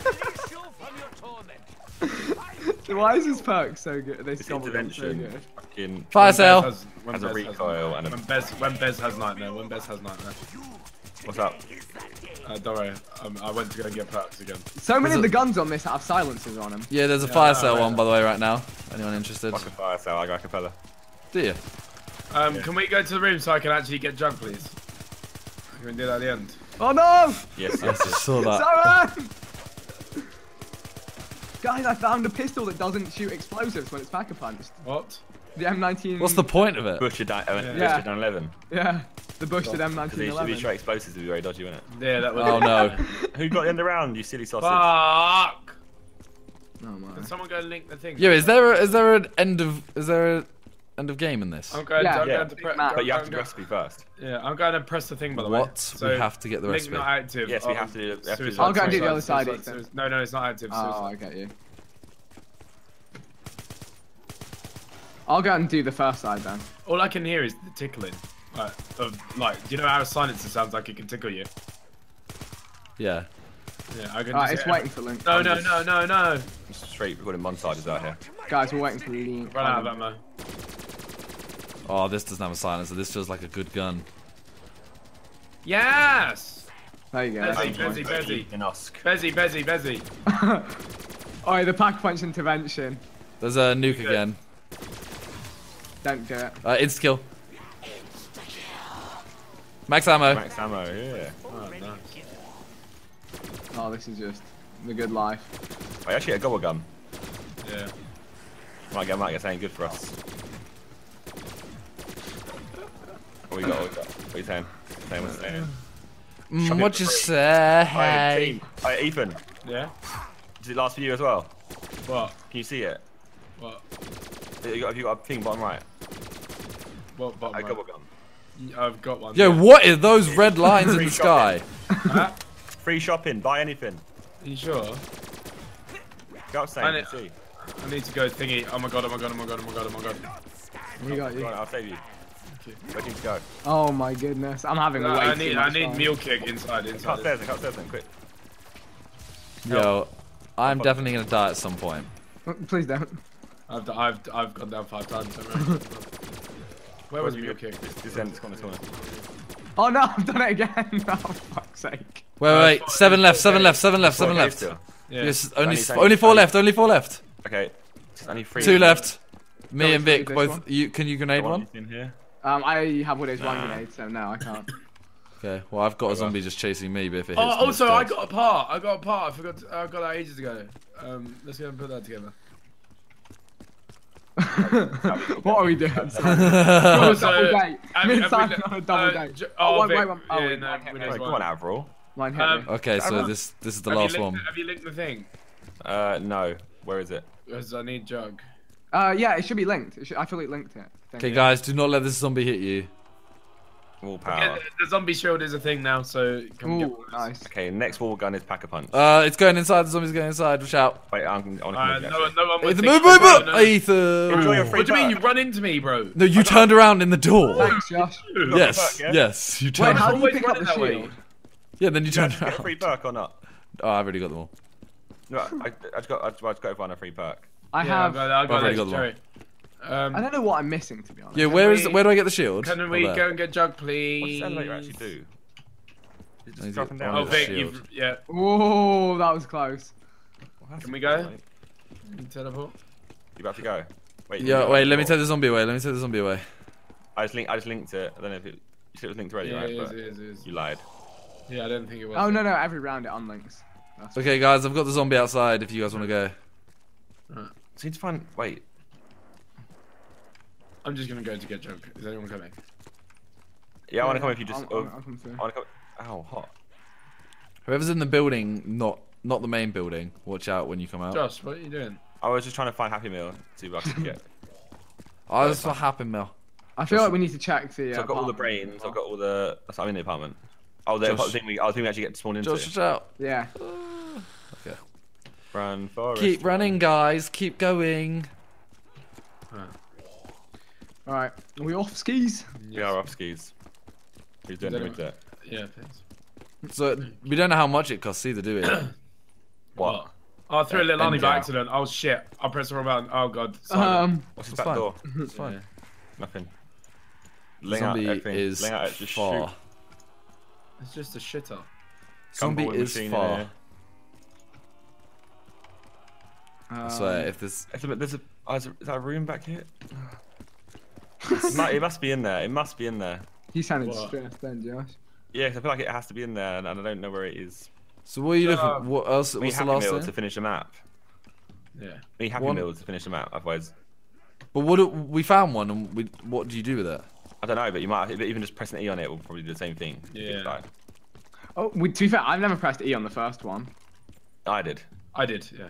Why is this perk so good? This It's compliment so intervention. good. Fucking Fire When Bez sale. Has, when has a Bez recoil and a. When Bez, when Bez has nightmare. When Bez has nightmare. What's up? Uh, don't worry. Um, I went to go and get perks again. So many There's of a- the guns on this have silencers on them. Yeah, there's a Yeah, fire I sale know, one yeah. by the way right now. Anyone interested? Fuck a fire sale. I got a capella. Do you? Um, Can we go to the room so I can actually get jug, please? Can we do that at the end? Oh no! Yes, I yes. just saw that. Sorry! Guys, I found a pistol that doesn't shoot explosives when it's packer punched. What? The M nineteen. What's the point of it? Bush down, uh, Yeah. yeah. down eleven. Yeah, the busted M Because nineteen these, eleven. these straight explosives would be very dodgy, wouldn't it? Yeah, that would. Oh no. Who got the end around, you silly sausage? Fuck! Oh my. Can someone go link the thing? Yeah, is there a, is there an end of is there a end of game in this? I'm going, Yeah. I'm Yeah. going to press. But But you have to do the recipe first. Yeah, I'm going to press the thing by the way. What? So, We have to get the link recipe. not active. Yes, we Oh, have to do- we have to do suicide, the I'll go and do the suicide, other side, suicide, Ethan. suicide. No, no, it's not active. Oh, Suicide. I get you. I'll go and do the first side then. All I can hear is the tickling. Like, of like, do you know how a silencer sounds like it can tickle you? Yeah. Yeah, I can. Alright, just it's hear- waiting for Link. No, no, no, no, no. Just straight recording montages out here. Guys, we're waiting for Link. Run out of ammo. Oh, this doesn't have a silencer. This feels like a good gun. Yes. There you go. Bezzy, Bezzy, Bezzy, In Usk. Bezzy, Bezzy, Bezzy. Oh, the packer punch intervention. There's a nuke again. Don't do it. Uh, insta kill. Max ammo. Max ammo, yeah. Oh, nice. Oh, this is just the good life. I actually get a gobble gun. Yeah. Might get, might get something good for us. What we got? What we got? What are you saying? Saying what's saying. Mm, what you Hey, say? team. Hey, Ethan. Yeah. Does it last for you as well? What? Can you see it? What? Have you got, have you got a thing bottom right? What bottom I right? got what gun. I've got one. Yo, what is those red lines in Free the sky? Huh? Free shopping. Buy anything. Are you sure? Go upstairs I and see. I need to go thingy. Oh my god, oh my god, oh my god, oh my god, oh my god. You got Go you. on, I'll save you. Where do you need to go? Oh my goodness, I'm having No, way I too need, much I need fun. meal kick inside, Cut inside. upstairs then, cut upstairs then, quick. Yo, I'm definitely gonna die at some point. Please don't. I've, I've, I've gone down five times. Don't worry. Where was meal kick? This, this end, this corner, this corner. Oh no, I've done it again. Oh fuck's sake. Wait, wait, wait. Seven left, seven left, seven left, seven Four left. still. Yeah. Yes, only, Only- only four only- left, only four left. Okay. Just only three. Two left. Me Go and for Vic, this both. one. You can you grenade One one? in here. Um, I have Widow's one grenade, so no, I can't. Okay. Well, I've got a zombie just chasing me, but if it hits Oh, me, it's also, I dead. got a part. I got a part. I forgot. To, I got that ages ago. Um, let's go and put that together. What are we doing? Also, double date. have- Me and have Simon we- on a double uh, date. j- Oh, oh, wait, Vic- wait, wait. Oh, yeah, wait, no, mine hit we me. don't Right, come want- on, Avril. Mine hit Um, me. Okay, so Have- this this is the have you last linked- one. Have you linked the thing? Uh, no. Where is it? Because I need jug. Uh, yeah, it should be linked. It should, I feel it linked it. Thank Okay, you. guys, do not let this zombie hit you. Wall Yeah, power. the, the zombie shield is a thing now, so come get Ooh, one. nice. Okay, next wall gun is Pack-a-Punch. Uh, it's going inside. The zombie's going inside. Watch out. Wait, I'm, I want to come Uh, with you, no, actually. no one would Ethan, think- move, move, no, move! no. Ethan. Enjoy your free What do you mean? You perk. run into me, bro? No, you turned around in the door. Thanks, Josh. Yes, yeah? yes, you Wait, turned. how do you always pick up running the that way. shield? Yeah, then you Did I turned just get a free around. perk or not? Oh, I've already got them all. No, I, I just got, I just got everyone a free perk. I Yeah, have. I got, I got, I've already it, got the Jerry. Um, I don't know what I'm missing, to be honest. Yeah, where is we- where do I get the shield? Can Oh, we there. go and get jug, What does please? the elevator actually do? Is it Is it just dropping down? on Oh, the Vic, shield? you've, yeah. Whoa, that was close. Well, that's Can we cool, go? mate. Teleport. You about to go? Wait. you Yeah, got wait. the Let me door. take the zombie away. Let me take the zombie away. I just linked. I just linked it. I don't know if it. You said it was linked already, Yeah, right? it is, But it is, it is. you lied. Yeah, I didn't think it was. Oh, no, no, every round it unlinks. That's Okay, guys, I've got the zombie outside. If you guys want to go. So you need to find. Wait. I'm just gonna go to get jug. Is anyone coming? Yeah, I want to come if you just. I'll, oh, I'll, I'll come through. I want to come. Ow, hot. Whoever's in the building, not not the main building. Watch out when you come out. Josh, what are you doing? I was just trying to find Happy Meal. See what I could get. Oh, that's what happened, Mel. I feel like we need to check the. So Uh, I've got all the apartment. brains. I've got all the. That's I'm in the apartment. Oh, the Josh. thing we. I was thinking we actually get spawned into. Josh, watch out. Yeah. Okay. Run, Forest. Keep running, guys. Keep going. Alright. Are we off skis? We are off skis. Who's doing Is damage there? Yeah, please. So we don't know how much it costs either, do we? What? Oh, I threw a little Uh, Lonnie by Benja. accident. Oh shit! I pressed the wrong button. Oh god. Sorry. Um, What's his It's back fine. door? It's fine. Nothing. Ling out Zombie everything. is Ling out, just far. shoot. It's just a shitter. Zombie Gumball is machine in far. here. I swear, um, if this. There's a, there's a, oh, is, a, is that a room back here? it, might, it must be in there. It must be in there. He sounded What? stressed then, Josh. Yeah, 'cause I feel like it has to be in there, and I don't know where it is. So what are you Uh, looking? What else? We need What's the Happy last Meal thing? to finish the map. Yeah. We need Happy One- Meal to finish the map. Otherwise, But what? do- We found one, and we. What do you do with it? I don't know. But you might even just pressing E on it will probably do the same thing. Yeah. Like, Oh, we, to be fair, I've never pressed E on the first one. I did. I did. Yeah.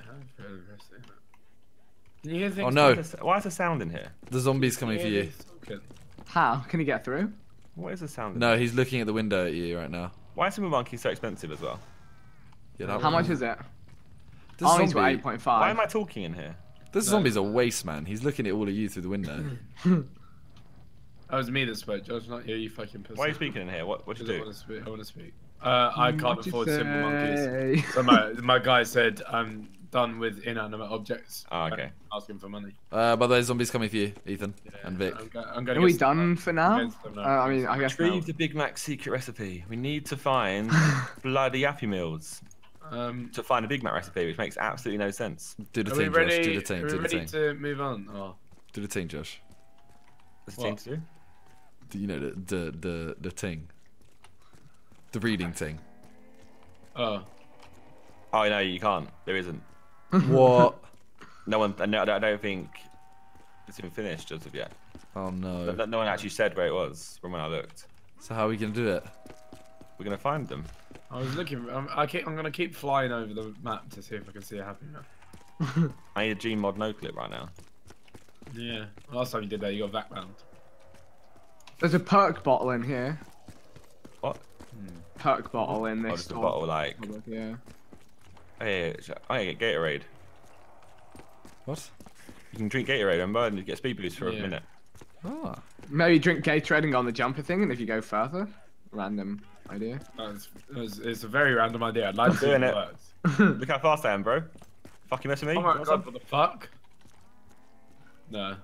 Can you hear things? Oh no, Why is there- Why is there sound in here? the zombie's coming for you. Okay. How? Can he get through? What is the sound? In No, here? he's looking at the window at you right now. Why is Simba Monkey so expensive as well? Yeah, that How one. much is it? This Arnie's were zombie, eight point Why five. am I talking in here? this No. zombie's a waste man. He's looking at all of you through the window. That was me that spoke, Josh, not you. You fucking pussy. Why are you speaking in here? What? What you Because I do? want to speak. I want to speak. Uh, I can't What'd you afford simple monkeys. say? So my my guy said I'm done with inanimate objects. Oh, okay. I'm asking for money. Uh, by the way, zombies coming for you, Ethan and Vic. I'm, go I'm going Are we done for now? against them now. Uh, I mean, I guess now. Retrieve the Big Mac secret recipe. We need to find bloody Happy Meals Um, to find a Big Mac recipe, which makes absolutely no sense. Do the are we thing, Josh. ready? Do the thing. are we Do the ready thing. to move on? Oh, Do the thing, Josh. What's the What? thing to do? Do you know the the the the thing? The reading thing. oh. Oh no, you can't. There isn't. What? No one. No, I don't- I don't think it's even finished as of yet. Oh No, no. no one actually said where it was from when I looked. So how are we gonna do it? We're gonna find them. I was looking. I'm, I keep, I'm gonna keep flying over the map to see if I can see a happy map. I need a Gmod no clip right now. Yeah. Last time you did that, you got vac bound. There's a perk bottle in here. What? Perk bottle in this. Oh, just a store. bottle like. Yeah. Hey, I get Gatorade. What? You can drink Gatorade, remember, and you get speed boost for Yeah. a minute. Ah. Maybe drink Gatorade and go on the jumper thing, and if you go further, random idea. That's, it's, it's a very random idea. I'd like to see Doing if it. works. Look how fast I am, bro. Fucking messing with me? Oh my What's god, up? what the fuck? No.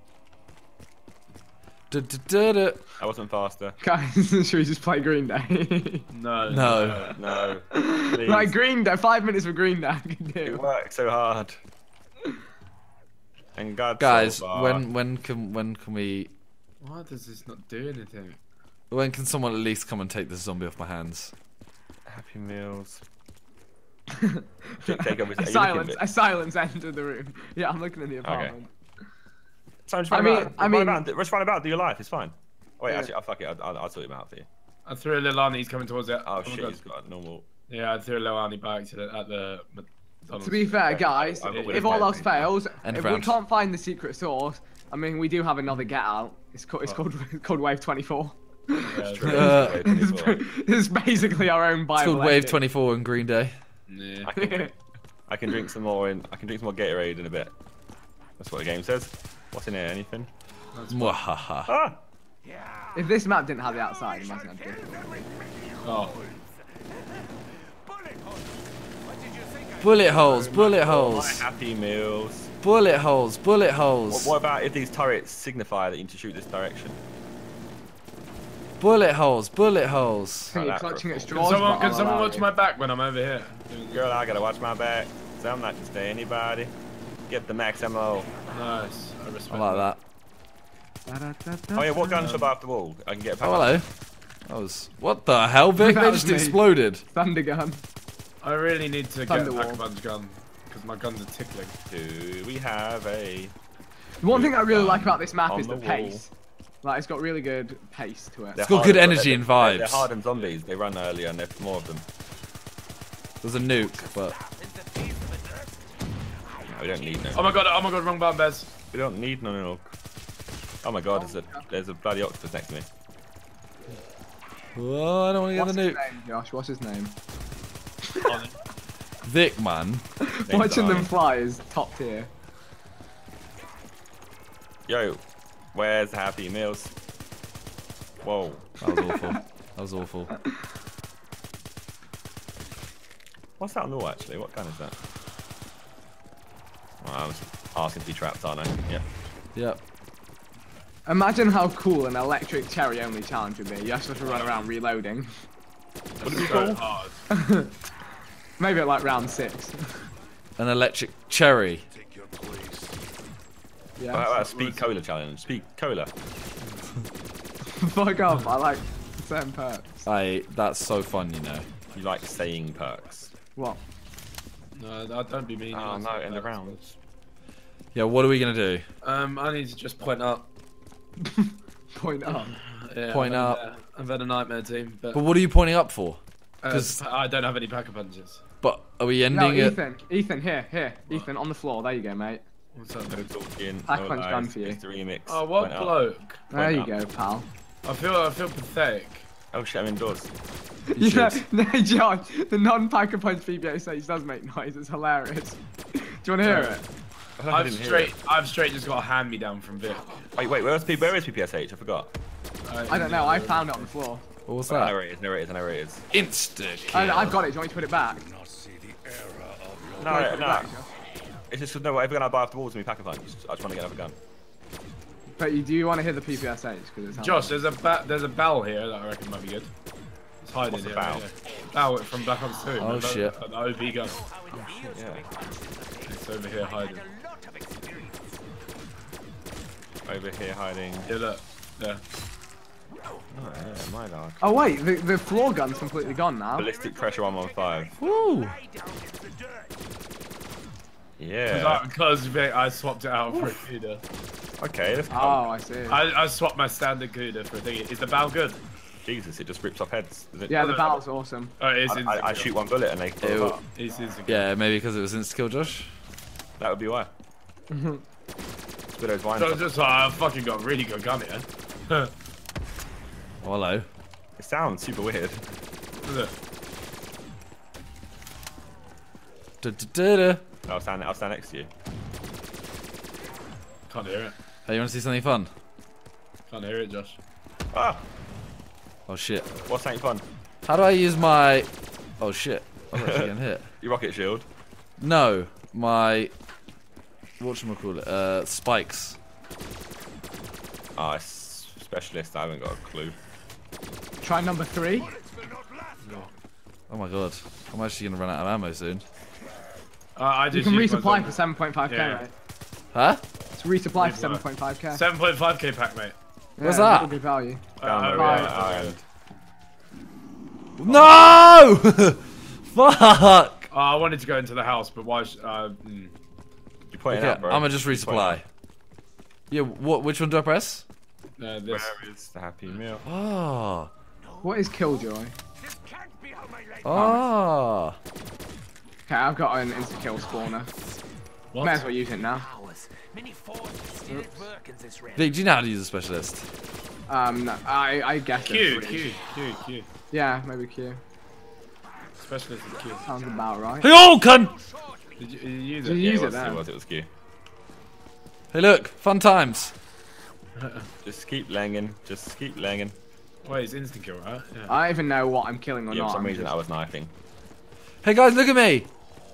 Du- du- du- du. I wasn't faster. Guys, should we just play Green Day? No. No. No. Please. Like Green Day, five minutes for Green Day. I can It do. worked so hard. And God, Guys, so far. when when can when can we Why does this not do anything? when can someone at least come and take this zombie off my hands? Happy Meals. Take over. A silence, a silence entered the room. Yeah, I'm looking in the apartment. So just I run mean- about, I run mean- about, just run about, do your life. It's fine. Wait, Yeah. actually, oh, fuck it. I'll, I'll, I'll sort him out for you. I threw a little Arnie, he's coming towards it. Oh, my shit, God. he's got a normal. Yeah, I threw a little Arnie by accident at the McDonald's. To be fair, guys, I've got if Willis all Mate. else fails, End if of we round. can't find the secret source, I mean, we do have another get out. It's called, it's called, it's called Wave twenty-four. Yeah, Uh, it's, it's basically our own Bible. It's called Wave ending. twenty-four and Green Day. yeah. I can, I can drink some more in. I can drink some more Gatorade in a bit. That's what the game says. What's in here? Anything? Mwahaha. Ah! If this map didn't have the outside, imagine how difficult it would be. Oh. Bullet holes, bullet My holes, Happy Meals. bullet holes, bullet What, holes, what about if these turrets signify that you need to shoot this direction? bullet holes, bullet holes. Can you that for clutching a at fool. straws? Can someone, but can I'll someone allow watch you. my back when I'm over here? Girl, I gotta watch my back. So I'm not just anybody. Get the max ammo. Nice. I respect I like that. Oh yeah, what gun should I buy off the wall? I can get a pack. Oh hello. That was what the hell, Vic? That They was just me. exploded. Thunder gun. I really need to get a Thunderwall. Pack-a-Punch gun because my guns are tickling. Do we have a? The one thing I really like about this map On is the the pace. Like, it's got really good pace to it. They're It's got good hardened- energy they're- and they're- They're vibes. hardened zombies. They run earlier and there's more of them. There's a nuke, but No, we don't need no. Oh my god! Oh my god! Wrong button, Bez. We don't need no no. Oh my god, there's a there's a bloody octopus next to me. oh, I don't want to get What's the his nuke. name, Josh? What's his name? Vic, man. Name's Watching them Arnie. fly is top tier. Yo, where's the Happy Meals? Whoa. That was awful. That was awful. What's that on the wall actually? What gun is that? Well, I was asking to be trapped, aren't I? Yeah. Yep. Imagine how cool an electric cherry only challenge would be. You just have to run around reloading. What did we So call? hard. Maybe at like round six. An electric cherry. Take your place. Yeah. How about a speed cola challenge? Speed cola. Fuck off. I like certain perks. I. That's so fun, you know. You like saying perks? What? No, I- don't be mean. Oh you no, know, in the so- round. Yeah. What are we gonna do? Um, I need to just point up. Point up. Yeah, Point I've up. had, uh, I've had a nightmare team, but, But what are you pointing up for? uh, 'cause- I don't have any Pack-a-Punches. But are we No, ending it? Ethan. Ethan, here, here. Ethan, on the floor. There you go, mate. What's up? No talking. Pack no punch lies, gun for you. It's the remix. Oh, what Point up. bloke? There you up. go, pal. I feel I feel pathetic. Oh shit, I'm indoors. You Yeah, should. no, John, the non-packer punch P B A stage does make noise. It's hilarious. Do you want to hear it? I I've didn't hear straight it. I've straight just got a hand me down from Vic. Wait, wait, where's P? Where is P P S H? I forgot. I don't know. I found it on the floor. What was I know that? where it is. I know where it is. I know where it is. Insta I, kill. I've got it. Do you want me to put it back? Not see the era of your No, Can I no, put it no. back, Josh? It's just no. Every gun I buy off the walls is me pack a punch. I just want to get another gun. But you, do you want to hear the P P S H? Because it's Josh, there's a ba there's a bell here that I reckon might be good. It's hiding What's a here. bell? Yeah. Bell from Black Ops two. Oh, remember? shit. An O B gun. Yeah. It's over here hiding. Over here hiding. Yeah, look. There. Oh yeah, my dog. Oh wait, the, the floor gun's completely gone now. Ballistic pressure one one five. Woo! Yeah. Because Vic, I swapped it out for a Kuda. Okay, let's go. Oh, I see. I, I swapped my standard Kuda for a thing. Is the bow good? Jesus, it just rips off heads. Is it? Yeah, Oh, the no. battle's awesome. Oh, it is I, I, I insta-kill. shoot one bullet and they fall Ew. apart. It is insta-kill. Yeah, maybe because it was insta kill, Josh. That would be why. Widow's wine. So it's just like, I fucking got a really good gun here. Oh, hello. It sounds super weird. Is it? Da, da, da, da. I'll stand. I'll stand next to you. Can't hear it. Hey, you want to see something fun? Can't hear it, Josh. Ah, Oh shit. what's something fun? How do I use my? Oh shit. I was actually getting hit. Your rocket shield. No, my. Whatchamacallit? Uh, spikes. Ah, it's specialist. I haven't got a clue. Try number three. Oh my god. I'm actually gonna run out of ammo soon. Uh, I You just can used my resupply zombie. for seven point five k, Yeah. right? Huh? It's resupply for Resupply. seven point five k. seven point five K pack, mate. What's yeah, that? that'll Good value. Down Uh, the right. right island. No! Fuck! Oh, I wanted to go into the house, but why? Sh uh, mm. You point it Okay, out, bro. I'm gonna just You point it resupply. out. Yeah, what? Which one do I press? Uh, this. Where is the happy meal? Oh. What is Killjoy? Oh. Okay, I've got an insta kill spawner. What? May as well use it now. Vic, do you know how to use a specialist? Um, no, I I guess Q, it's Q, Q, Q. Yeah, maybe Q. Specialist is Q. Sounds about right. Hey, oh, cunt! Did you, did you use Did it? you use it it was, then? it was. It was Q. Hey, look, fun times. Just keep langing. Just keep langing. Wait, it's instant kill, right? Yeah. I don't even know what I'm killing or Yeah, not. for some I'm reason just- I was knifing. Hey guys, look at me!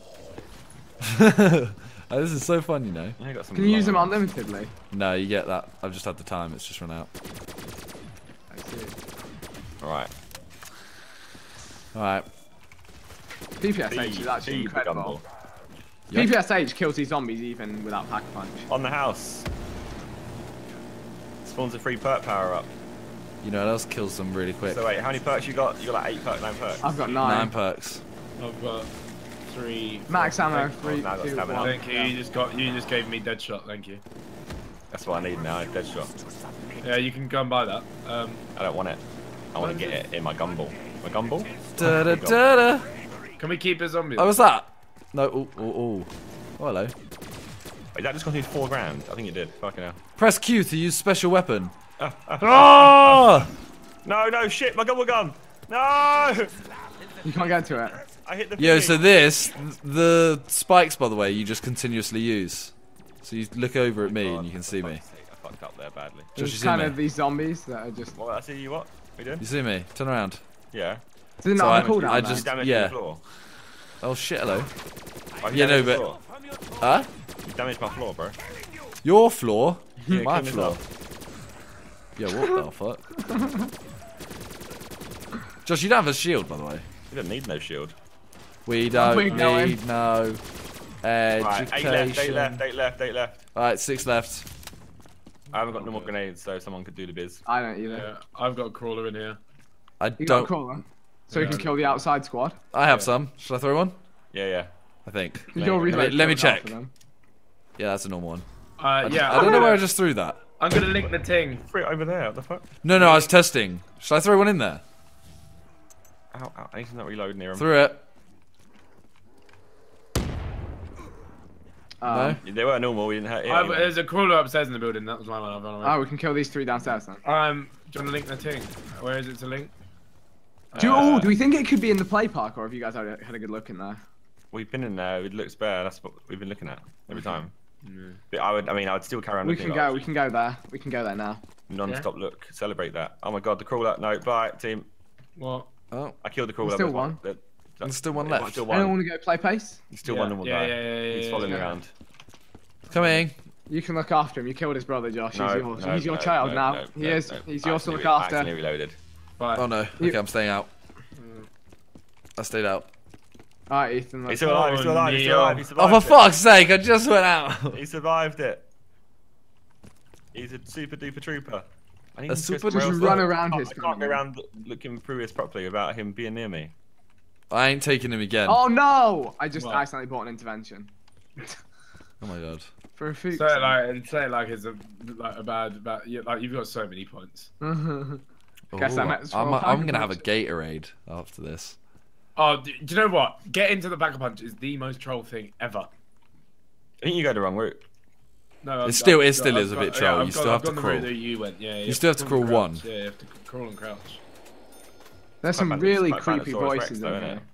Oh, this is so fun, you know. I got some Can you use them long- unlimitedly? No, you get that. I've just had the time. It's just run out. I see. Alright. All right. P P S H is actually Feed the incredible. gumball. Yep. P P S H kills these zombies even without pack a punch. On the house. Spawns a free perk power up. You know what else kills them really quick? So wait, how many perks you got? You got like eight perks, nine perks. I've got Nine nine. perks. I've got three. Max four, ammo, thank- three, now I've got two, stamina. one. Thank you. Yeah. You just got. You just gave me dead shot. Thank you. That's what I need now. Dead shot. Yeah, you can go and buy that. Um, I don't want it. I want to get it in my gumball. My gumball? Da da da da. can we keep a zombie? Oh, what's that? No. Oh, oh, oh. Oh, hello. Wait, that just cost me four grand. I think it did. Fucking hell. Press Q to use special weapon. Ah! No, no, shit, my gumball gun. No! You can't get to it. I hit the Yo, thingy. so this, the spikes, by the way, you just continuously use. So you look over at me and you can see me. I fucked up there badly. Josh, you There's see kind me? of these zombies that are just. What, I see you what? We doing? You see me? Turn around. Yeah. Does it So not I- have a cooldown? I though? You just- damaged yeah. the floor. Oh shit, hello. Oh, you Yeah, no, damaged the but- floor. Huh? You damaged my floor, bro. Your floor? Yeah, My clean floor. this up. Yeah, what the fuck? Josh, you don't have a shield, by the way. You don't need no shield. We don't we going? need no Right, eight left, eight education. left, eight left, eight left. Alright, six left. I haven't got no more grenades, so someone could do the biz. I don't either. Yeah, I've got a crawler in here. I You got a don't. crawler, so you Yeah. can kill the outside squad. I have Yeah. some. Should I throw one? Yeah, yeah. I think. You can Let me- reload let me kills after check. them. Yeah, that's a normal one. Uh, I, just- yeah, I don't I'm know where I gonna- just threw that. I'm gonna link the thing. Throw it over there, what the fuck? No, no, I was testing. Should I throw one in there? Ow, ow, I need to not reload near him. Threw it. Um, No? They were normal, we didn't hurt it. I've, Anyway. there's a crawler upstairs in the building. That was my one. I've run away. Oh, we can kill these three downstairs then. Um, do you want to link the thing? Where is it to link? Do, you, Uh, oh, do we think it could be in the play park, or have you guys had a, had a good look in there? We've been in there, it looks bare, that's what we've been looking at every time. But I would, I mean, I would still carry on We looking can at go. We can go there. We can go there now. non-stop look, celebrate that. Oh my god, the crawler, no, bye, team. What? Oh, I killed the crawler. still there's one. there- There's still one there's left. Still Anyone one. want to go play pace? There's still yeah. one normal yeah, guy. Yeah, yeah, yeah, He's yeah, following yeah. me around. coming. You can look after him. You killed his brother, Josh. No, he's yours. no, he's your no, child no, now. no, he no, is. no. He's I yours to accidentally- look I after. accidentally reloaded. Bye. Oh no. You- Okay, I'm staying out. I stayed out. Alright, Ethan. He's Let's still go. alive, he's still alive, he's still Neil. alive, he Oh, survived for fuck's sake! I just went out. it. He survived it. He's a super duper trooper. I need A him to super go somewhere Just else. run I around can't- his I can't go family. around looking through this properly without him being near me. I ain't taking him again. Oh no! I just What? accidentally bought an intervention Oh my god. for a food. Say it like, say it like it's a like a bad, bad. Yeah, like you've got so many points. Guess Ooh, I met I'm, Pack a I'm gonna have a Punch. Gatorade after this. Oh, do, do you know what? Get into the Pack a Punch is the most troll thing ever. I think you go the wrong route. No, It still- it I've still got- is a I've bit got- troll. Yeah, You I've still got- have I've to gone the route crawl. that you went. Yeah, You still have to crawl and one. crouch. Yeah, you have to c- crawl and crouch. There's some Quite really quite creepy Tyrannosaurus Rex voices though, in innit? here.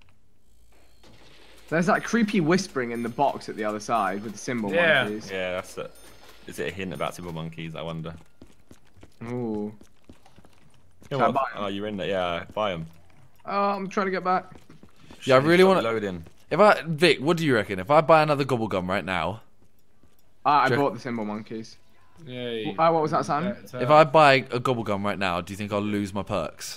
There's that creepy whispering in the box at the other side with the symbol Yeah. monkeys. Yeah, that's it. Is it a hint about Simple Monkeys? I wonder. Ooh. You Can know I what? buy 'em? Oh, you're in there. Yeah, buy them. Oh, I'm trying to get back. Yeah, I really want to. Loading. If I Vic, what do you reckon? If I buy another gobble gum right now, Ah, I Check. bought the symbol monkeys. Yeah. Uh, what was that, Sam? if I buy a gobble gum right now, do you think I'll lose my perks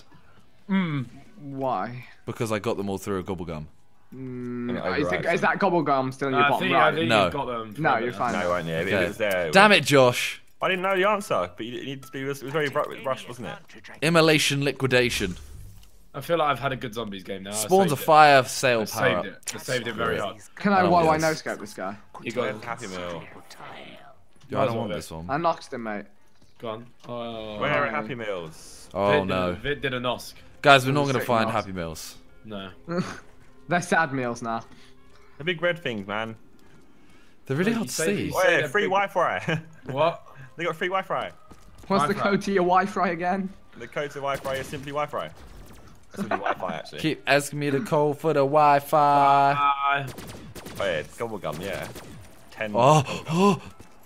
Why? because I got them all through a gobble gum? Mm, And it I think, overrides is that gobble gum still in your I bottom think, right? I think No. you've got them. No, from you're it. fine. No, it won't. Yeah, if Okay. it was there. it Damn would- it, Josh! I didn't know the answer, but you- it needs to be. It was, it was very bru- rushed, wasn't it? Immolation liquidation I feel like I've had a good zombies game now. I spawns a saved it. fire I sale power saved up. it. I saved it very hard. Can I Oh, why I yes. no scope this guy? You got Where's it. Happy Meal? Yo, I don't Might want as this one. I knocked him, mate. Gone. Oh, Where are Oh. Happy Meals? Oh Vid did- no, Vid did a nosk. guys, we're not Sick gonna find mouse. Happy Meals. No. They're sad meals now. The big red things, man. They're really Wait, hard you to say- see. you Oh say yeah, they're free big- Wi-Fi. What? They got free Wi-Fi. What's the Wi-Fi. code to your Wi-Fi again? The code to Wi-Fi is simply Wi-Fi. Simply Wi-Fi, actually. Keep asking me the code for the Wi-Fi. Uh, Oh yeah, it's Gobblegum, yeah. Ten. Oh, oh.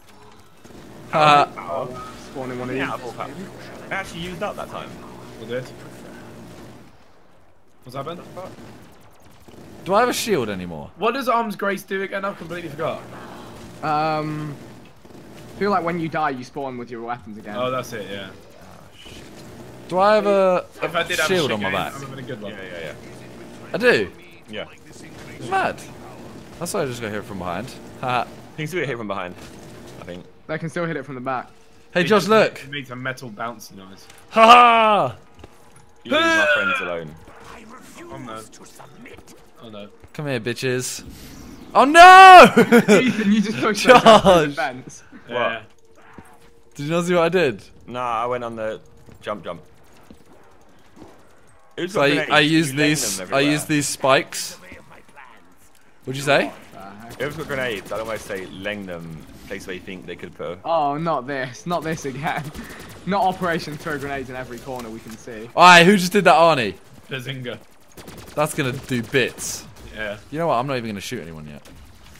Uh, Spawning one of Yeah, these. out of all power. I actually used up that time. was it? What's happened? do I have a shield anymore? What does Arms Grace do again? I've completely forgot. Um, feel like when you die, you spawn with your weapons again. Oh, that's it, yeah. Do I have a, If I a did have a shield shit on my game, back? I'm having a good one. Yeah, yeah, I do. yeah. Yeah. Mad. That's why I just got hit from behind. Haha. You can still get hit from behind, I think. They can still hit it from the back. Hey, Josh, look. It makes a metal bouncy noise. Haha. You leave my friends alone. Oh no. Oh no. Come here, bitches. Oh no! Ethan, you just pushed those guys through the Josh. fence. Yeah. Did you not see what I did? Nah, I went on the jump jump. Who's So got I, grenades? I You use laying these. them I everywhere. use these spikes. What'd you say? Whoever's got grenades, I'd almost say laying them place where you think they could put. Oh, not this. Not this again. Not Operation Throw Grenades in every corner we can see. Alright, who just did that, Arnie? Bazinga. That's gonna do bits. Yeah. You know what? I'm not even gonna shoot anyone yet.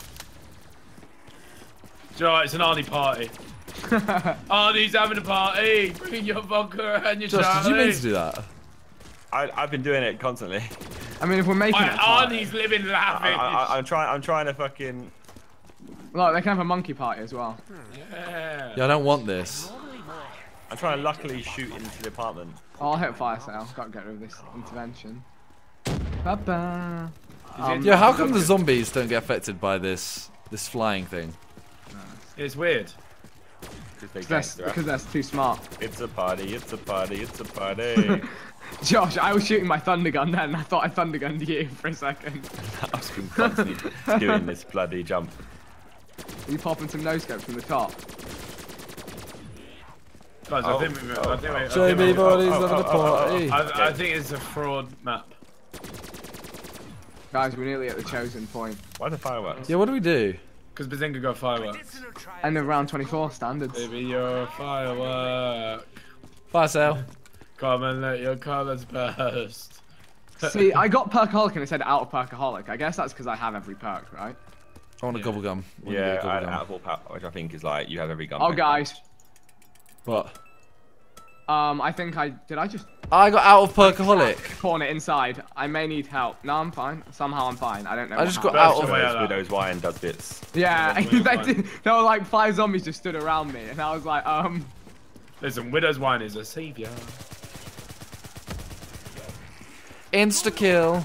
Do you know what? It's an Arnie party. Arnie's having a party. Bring your vodka and your Josh, Charlie. did you mean to do that? I, I've been doing it constantly. I mean, if we're making Right, it, party- Arnie's living I, lavish. I, I'm trying. I'm trying to fucking. Look, they can have a monkey party as well. Yeah. Yeah, I don't want this. I'm trying to luckily shoot into the apartment. Oh, I'll hit fire sale. Got to get rid of this intervention. Ba-ba. Um, Yeah, how come the zombies don't get affected by this this flying thing? It's weird. Because they Because gangster. they're, 'cause they're too smart. It's a party. It's a party. It's a party. Josh, I was shooting my thunder gun then, and I thought I thunder gunned you for a second. I've been constantly doing this bloody jump. Are you popping some no scopes from the top? Guys, Oh, I think we. I oh, think we. I think Jamie we- Body's oh, having a oh, oh, oh, party. I, I think it's a fraud map. Guys, we're nearly at the chosen point. Why the fireworks? Yeah, what do we do? Because Bazinga got fireworks. End of round twenty-four standards. Baby, you're a firework. Fire sale. Come and let your colours burst. See, I got perkaholic and it said out of perkaholic. I guess that's because I have every perk, right? I want a Yeah. gobble gum. I wanna Yeah, get a gobble I, gum. out of all power, which I think is like you have every gun. Oh, pack. guys. What? Um, I think I did. I just I got out of perkaholic. corner inside. I may need help. No, I'm fine. Somehow I'm fine. I don't know. I what just got happened. out of. Way Widow's, out. Widow's wine does bits. Yeah, That's what they I'm did, there were like five zombies just stood around me, and I was like, um, Listen, Widow's Wine is a savior. Insta kill.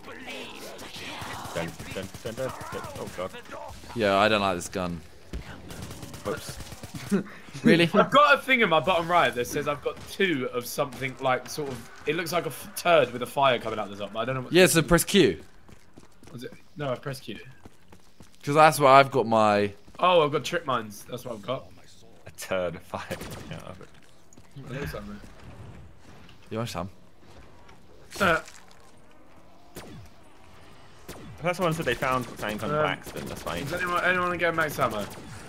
Dun, dun, dun, dun, dun. Oh god. Yeah, I don't like this gun. Whoops. Really? I've got a thing in my bottom right that says I've got two of something like sort of. It looks like a f turd with a fire coming out the top, but I don't know what. Yeah, so press Q. Was it? No, I pressed Q. Because that's where I've got my. Oh, I've got trip mines. That's what I've got. A turd of fire. Yeah, I've- It looks like that. You want some? Uh, First one said they found something on Um, accident. That's fine. does anyone, anyone want to get max ammo?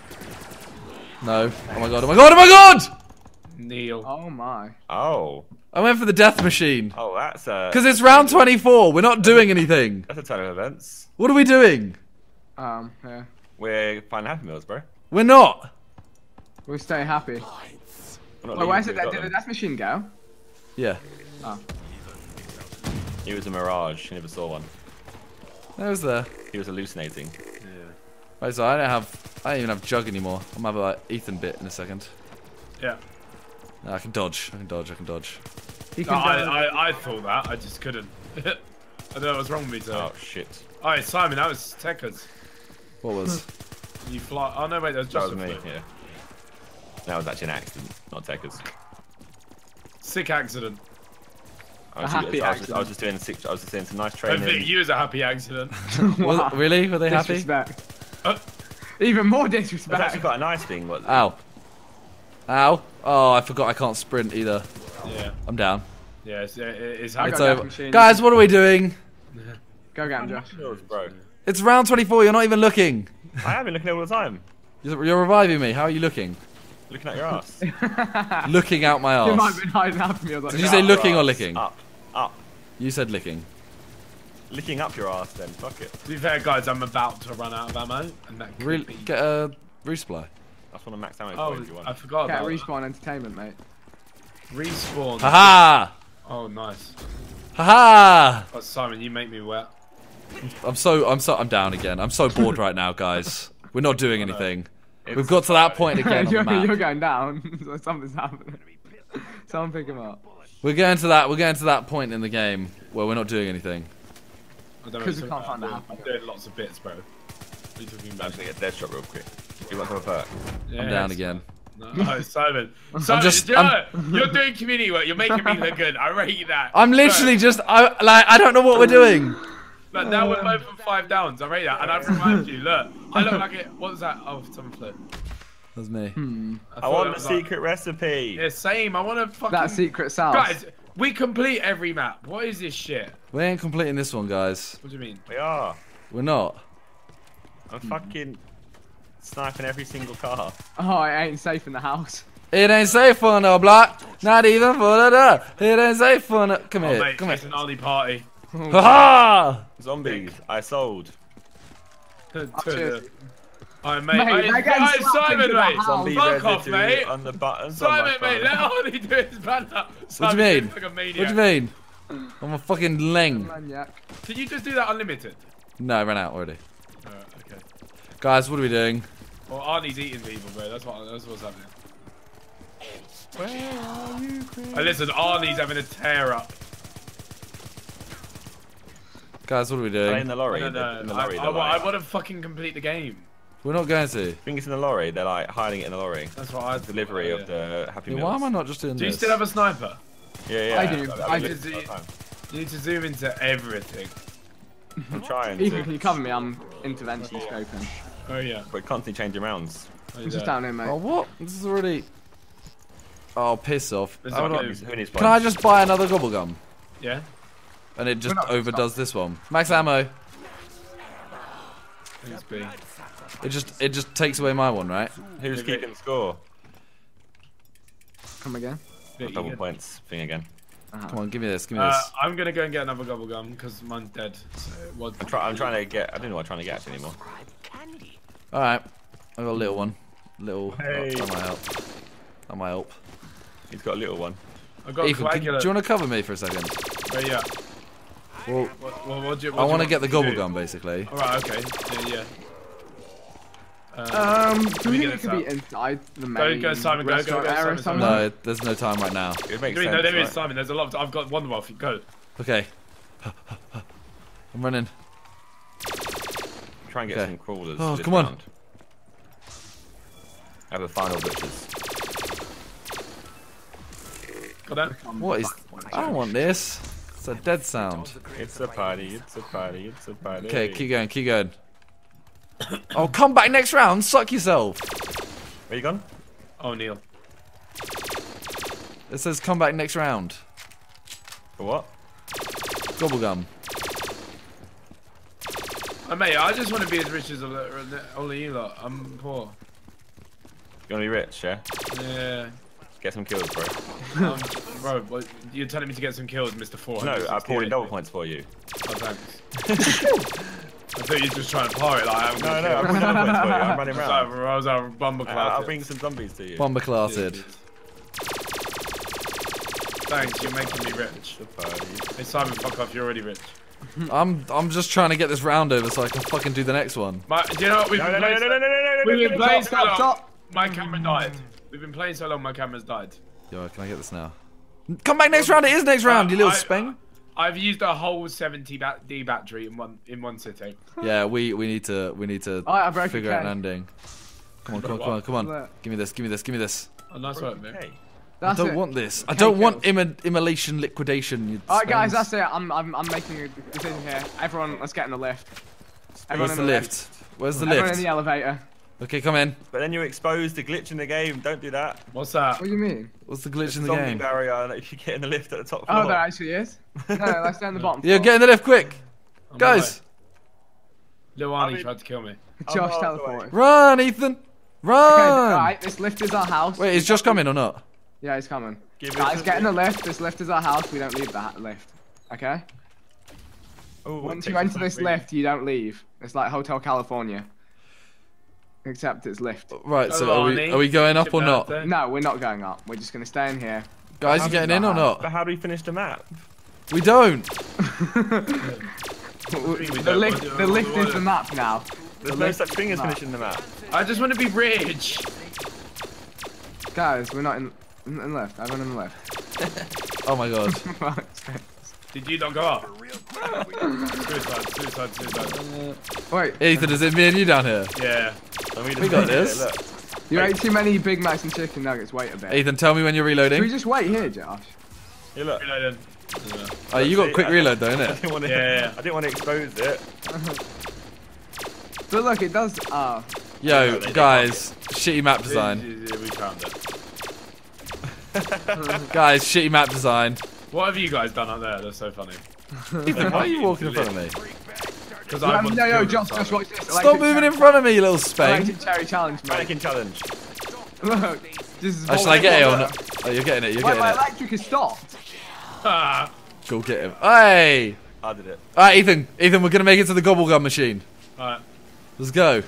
No. Oh my god, oh my god, oh my god! Neil. Oh my. Oh. I went for the death machine. Oh, that's a. Because it's round twenty-four. We're not doing anything. That's a ton of events. What are we doing? Um, yeah. We're finding Happy Meals, bro. We're not. We'll stay happy. We're not Wait, leaving where's till it? we've got Did the them. death machine go? Yeah. Oh. He was a mirage. He never saw one. That was there. He was hallucinating. Right, so I don't have. I don't even have Jug anymore. I'm gonna have a like, Ethan bit in a second. Yeah. No, I can dodge. I can dodge. I can dodge. He No, can I, go- I, I thought that. I just couldn't. I don't know what's wrong with me today. Oh shit. Alright, Simon, that was Tekka's. What was? You fly. Oh no, wait, that was That just was a me. flip. Yeah. That was actually an accident, not Tekka's. Sick accident. I was, A happy I was, just, I was accident. just doing six, I was just doing some nice I training. think you was a happy accident. Was it- really? Were they happy? Disrespect. Uh, Even more That's actually disrespect. quite a nice thing. What? Ow. Ow. Oh, I forgot I can't sprint either. yeah. I'm down. Yeah, it's, it- it's I happy. It's got death over. machine. Guys, what are we doing? Go get him, Josh. Meals, bro. It's round twenty-four. You're not even looking. I have been looking all the time. You're you're reviving me. How are you looking? Looking at your ass. Looking out my You might arse. have been hiding out from me. I was like, Did you say Up looking your or ass. licking? Up. Up. You said licking. Licking up your ass then. Fuck it. To be fair, guys, I'm about to run out of ammo, and that could Re- be. get a resupply. That's one of max ammo Oh, for if you want. I forgot Get about that. respawn entertainment, mate. Respawn. Haha! Oh, nice. Haha! Oh, Simon, you make me wet. I'm so I'm so I'm down again. I'm so bored right now, guys. We're not doing anything. It's We've got to that point again on you're, the map. you're going down. So something's happening. Someone pick him up. We're getting to that. We're getting to that point in the game where we're not doing anything. I don't know 'Cause what we you're can't talking find about. the I'm doing lots of bits, bro. What are you talking I'm about? just gonna get a dead shot real quick. You want to have a perk? Yeah, I'm down it's- again. No, no, Simon. Simon, just- Joe, I'm- you're doing community work. You're making me look good. I rate that. I'm literally just I like I don't know what we're doing. Look, now we're both on five downs. I rate that, and I've reminded you. Look, I look like it. What was that? Oh, someone flipped. That's me. I, thought it want the was like- secret recipe. Yeah, same. I want to fucking. That secret sauce. Guys, we complete every map. What is this shit? We ain't completing this one, guys. What do you mean? We are. We're not. I'm fucking sniping every single car. Oh, it ain't safe in the house. It ain't safe for no block. Not even for the door. It ain't safe for no. Come Oh, here. mate, Come it's here. an Arnie party. Ha ha! Zombies. I sold. To cheers. the- Alright, mate. Mate, Hey, they're getting hey, slapped Simon, into the mate. house. Zombie Fuck off, residue mate. on the buttons Simon, on my mate, let phone. Arnie do his banner. What do you Simon, mean? Like a maniac. What do you mean? I'm a fucking leng. Maniac. Can you just do that unlimited? No, I ran out already. Alright, okay. Guys, what are we doing? Well, Arnie's eating people, bro. That's what. That's what's happening. Hey, listen, Arnie's having a tear up. Guys, what are we Are they in doing? the lorry? I don't In the know. I, lorry. I, they're like- I want to fucking complete the game. We're not going to. I think it's in the lorry. They're like hiding it in the lorry. That's what I. Delivery yeah. of the Happy Yeah, Meals. why am I not just doing Do you this? still have a sniper? Yeah, yeah. I do. I've I been do. looking all the time. You need to zoom into everything. I'm trying Ethan, to. can you cover me? I'm intervention scoping. Oh yeah. But constantly changing rounds. Oh, I'm just yeah. down here, mate. Oh, what? This is already. Oh, piss off. There's I a don't- clue. Who needs Can I just buy another gobble gum? Yeah. And it just We're not- overdoes this one. Max ammo. Please be. It just it just takes away my one, right? Who's Okay. keeping score? Come again. Yeah, you Double good. points thing again. Come on, give me this, give me Uh, this. I'm gonna go and get another gobble gum because mine's dead. So what? I'm, try, I'm trying to get. I don't know what I'm trying to get anymore. All right, I got a little one. Little. Hey. Oh, that might help. That might help. He's got a little one. I got Ethan, a can, do you coagulant. want to cover me for a second? Oh yeah. Well, What, what, what do you, what I do want to you get the me gobble do? gum, basically. All right. Okay. Yeah. Yeah. Uh, Um, do we you get think it this could be out? inside the Go, main go, Simon, go, go, restaurant go, area Simon, Simon. somewhere? No, there's no time right now. It makes Wait, sense. no, there is right? Simon. There's a lot. Of, I've got one more. Go. Okay. I'm running. Try and get Okay. some crawlers. Oh, this come on. round. Have the final butchers. Got that? What is? I don't want this. It's a dead sound. It's a party. It's a party. It's a party. Okay, keep going, keep going. Oh, come back next round. Suck yourself. Where you gone? Oh, Neil. It says come back next round. For what? Gobblegum. Oh, mate, I just want to be as rich as all, all of you lot. I'm poor. You wanna be rich, yeah? Yeah. Get some kills, bro. um, bro, what, you're telling me to get some kills, Mister Four. No, I poured in double points for you. Oh, thanks. I thought you were just trying to par it like I'm No, no, I poured double points for you. I'm running around. I was out bumper Uh, class. I'll bring some zombies to you. Bomber clasted. Thanks, you're making me rich. Hey Simon, fuck off, you're already rich. I'm I'm just trying to get this round over so I can fucking do the next one. My, do you know what we've No, been no, no, playing? no, no, no, no, no, We've no, been no, playing no. so long. Stop. My camera died. We've been playing so long, my camera's died. Yo, can I get this now? Come back next round. It is next round. You little I- speng. I've used a whole seventy bat D battery in one in one sitting. Yeah, we we need to we need to Alright, I broke figure a out an K. ending. Come on, come on, come on, come on. Look. Give me this. Give me this. Give me this. Oh, nice work, man. Hey. That's I don't it. want this. I K don't want kills. immo immolation liquidation. You Alright, guys, spengs. that's it. I'm, I'm, I'm making a decision here. Everyone, let's get in the lift. Everyone Where's in the lift? Where's the Everyone in lift? the elevator. Okay, come in. But then you expose the glitch in the game. Don't do that. What's that? What do you mean? What's the glitch in the Zombie game? barrier if you get in the lift at the top floor. Oh, there actually is. No, no, let's stay on the bottom. Yeah, floor. get in the lift quick, On my guys. way. Lil Arnie I mean- tried to kill me. Josh I'm halfway. teleported. Run, Ethan. Okay, Run. alright, this lift is our house. Wait, is Josh coming or not? Yeah, he's coming. Give it Guys, a get in the lift. lift. This lift is our house. We don't leave the ha- lift. Okay? Ooh, it Once takes you enter some this time. lift, you don't leave. It's like Hotel California. Except it's lift. Right, so Hello, are we Arnie. are we going up or Your not? birthday. No, we're not going up. We're just gonna stay in here. Guys, you getting in or But not? how do we finish the map? We don't. The lift, the lift is the map now. There's The no lift such thing as map. finishing the map. I just want to be rich. Guys, we're not in, in the left. Everyone in the left. Oh my god. Did you not go up? Suicide, suicide, suicide. Wait, Ethan, is it me and you down here? Yeah. And we, We got just- this. Look. you ate too many Big Macs and chicken nuggets. Wait a bit. Ethan, tell me when you're Should we reloading. just wait here, Josh? Here, look. Reloading. Oh, you got quick I- reload though, I innit? didn't want to. Yeah, yeah. I didn't want to expose it. But look, it does. Uh, Yo, guys, shitty map design. Yeah, we found it. Guys, shitty map design. What have you guys done up there? That's so funny. Ethan, why are you walking in front of me? Because no, I want no, to yo, kill Josh, them, Josh, Simon. watch this. Stop Electric moving in cherry- front of me, you little spang. Electric cherry challenge, mate. Mannequin challenge. Look, this is. Oh, shall I get it or not? Oh, you're getting it, you're Wait, getting my it. electric has stopped. Ah, Go get him. Hey! I did it. Alright, Ethan, Ethan, we're gonna make it to the gobblegum machine. alright. Let's go.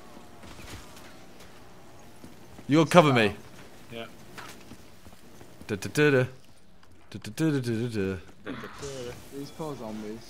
You'll cover me. Yeah. Da da da da. Da da da da da da. These poor zombies.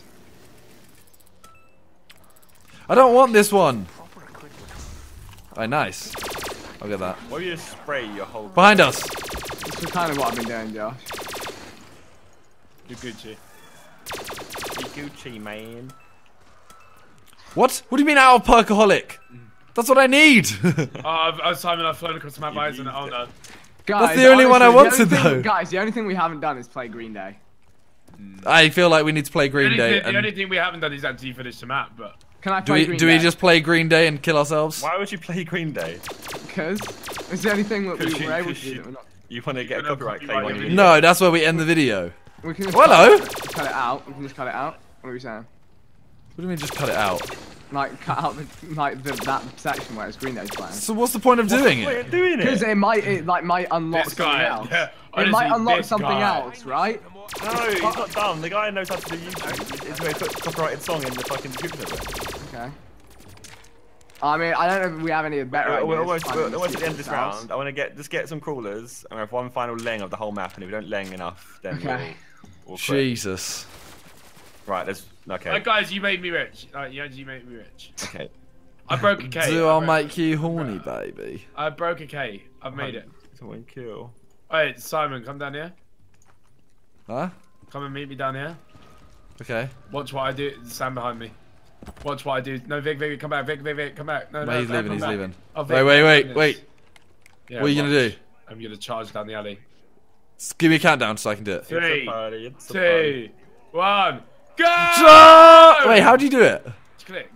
I don't want this one. Alright, nice. I'll get that. Why don't you just spray your whole. Behind us. This is kind of what I've been doing, Josh. You're Gucci. Be Gucci, man. What? What do you mean out of perkaholic? That's what I need. Oh, I've, oh, Simon, I've flown across the map by and oh no. Guys, the only one I honestly, the wanted, only thing- though. Guys, the only thing we haven't done is play Green Day. I feel like we need to play The Green only, Day. thing, the And only thing we haven't done is actually finish the map, but Can I do play we Green do Day? we just play Green Day and kill ourselves? Why would you play Green Day? Because it's the only thing that we Because you- were able to because do. you- that we're not- You want to get a gonna copyright copyright claim on your your video. No, that's where we end the video. We can just Hello? cut, cut it out. We can just cut it out. What are we saying? What do you mean just cut it out? Like cut out the, like the, that section where it's Green Day's playing. So what's the point of doing Why are you it? doing Because it? it might it like might unlock this something guy. else. Yeah, It might honestly, unlock this something guy. else, right? No, he's not dumb. The guy knows how to do YouTube. It's where he put copyrighted song in the fucking description of it. Okay. I mean, I don't know if we have any better We're, ideas. we're almost, Finding we're the almost at the end of this secret round. I want to get just get some crawlers and we have one final leng of the whole map. And if we don't leng enough, then Okay. we'll, we'll quit. Jesus. Right, let's. Okay. Alright, guys, you made me rich. Alright, you you made me rich. Okay. I broke a K. Do I I'll broke- make you horny, baby. I broke a K. I've made it. Someone kill. Alright, Simon, come down here. Huh? Come and meet me down here. Okay. Watch what I do. Stand behind me. Watch what I do. No, Vic, Vic, come back. Vic, Vic, Vic, come back. No, No, no, he's no, leaving, come he's back. leaving. Oh, Vic, Wait, wait, wait, goodness. wait. Yeah, What are you gonna watch. do? I'm gonna charge down the alley. Just give me a countdown so I can do it. Three, It's a party, it's a party. two, one, go! Ah! Wait, how do you do it? Just click.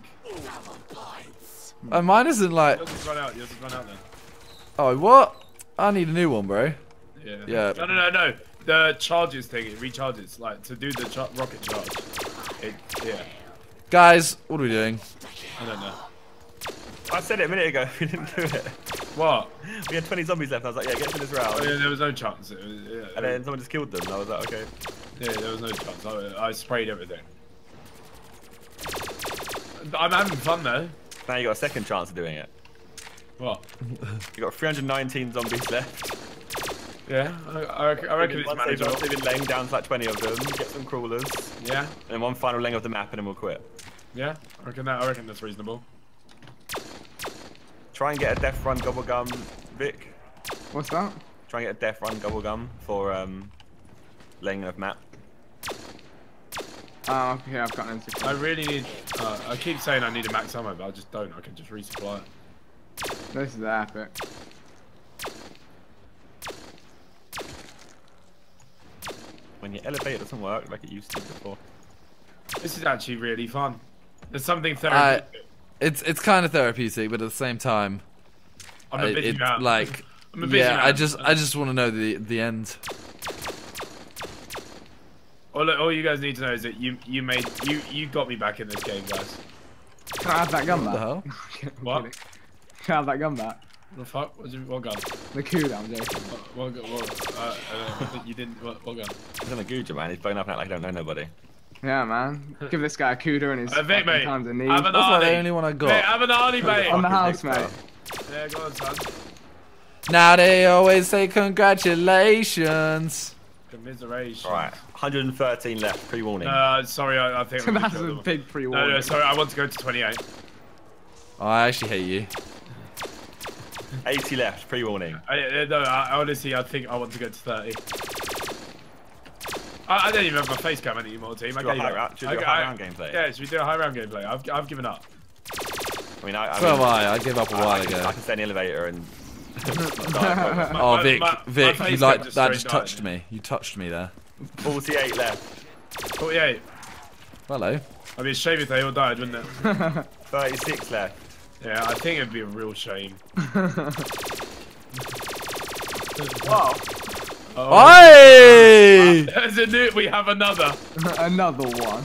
Uh, mine isn't like. Yours just run out. Yours just run out then. Oh, what? I need a new one, bro. Yeah. Yeah. No, no, no, no. The charges thing, it recharges. Like to do the char rocket charge. It, yeah. Guys, what are we doing? I don't know. I said it a minute ago. We didn't do it. What? We had twenty zombies left. I was like, yeah, get through this round. Oh, yeah, there was no chance. It was, yeah, And then someone just killed them. And I was like, okay. yeah, there was no chance. I, I sprayed everything. I'm having fun though. Now you got a second chance of doing it. What? You got three hundred nineteen zombies left. Yeah, I, I, I reckon it's Once they've manageable. they've been laying down to like twenty of them, get some crawlers, Yeah, and then one final leg of the map, and then we'll quit. yeah. I reckon that. I reckon that's reasonable. Try and get a death run gobblegum, Vic. What's that? Try and get a death run gobblegum for um, laying of map. Oh, okay, I've got an insect. I really need. Uh, I keep saying I need a max ammo, but I just don't. I can just resupply it. This is epic. When your elevator doesn't work like it used to before. This is actually really fun. There's something I, therapeutic. it's it's kind of therapeutic, but at the same time, I'm a I- busy it's man. like I'm a busy yeah, man. I just I just want to know the the end. All, all you guys need to know is that you you made you you got me back in this game, guys. Can I have that gun What the back? hell? I'm What? kidding. Can I have that gun back? What the fuck? What, you, what gun? The cooldown, I'm joking. What, what, gun- what uh, uh, you didn't. What, what gun? He's on a Guja, man. He's blown up and act like he don't know nobody. Yeah, man. Give this guy a cooter and his Uh, Vic, fucking mate. times of need. Have an That's like the Arnie. only one I Mate, got. have an Arnie, mate. On the Fuck house, is mate. Victor? Yeah, go on, son. Now they always say congratulations. Commiseration. Alright, one hundred thirteen left, pre-warning. Uh, sorry, I, I think I'm gonna That's kill a them. big No, pre-warning. no, sorry, I want to go to twenty-eight. Oh, I actually hate you. eighty left, pre-warning. I, uh, no, I, honestly, I think I want to go to thirty. I, I don't even have my face cam anymore, team. I Should we do a gave high up. round- should we do a I- high I- round gameplay? Yeah, should we do a high round gameplay? I've, I've given up. I mean, I, I, So mean, am I. I gave up a I, while I, can, ago. I can stay in the elevator and. My- Oh, my- Vic, my- my Vic, face you cam like just that? straight Just died. touched me. You touched me there. forty-eight left, forty-eight. Hello. I'd be a shame if they all died, wouldn't it? thirty-six left. Yeah, I think it'd be a real shame. Whoa! Oh, Oi! there's a new. We have another. Another one.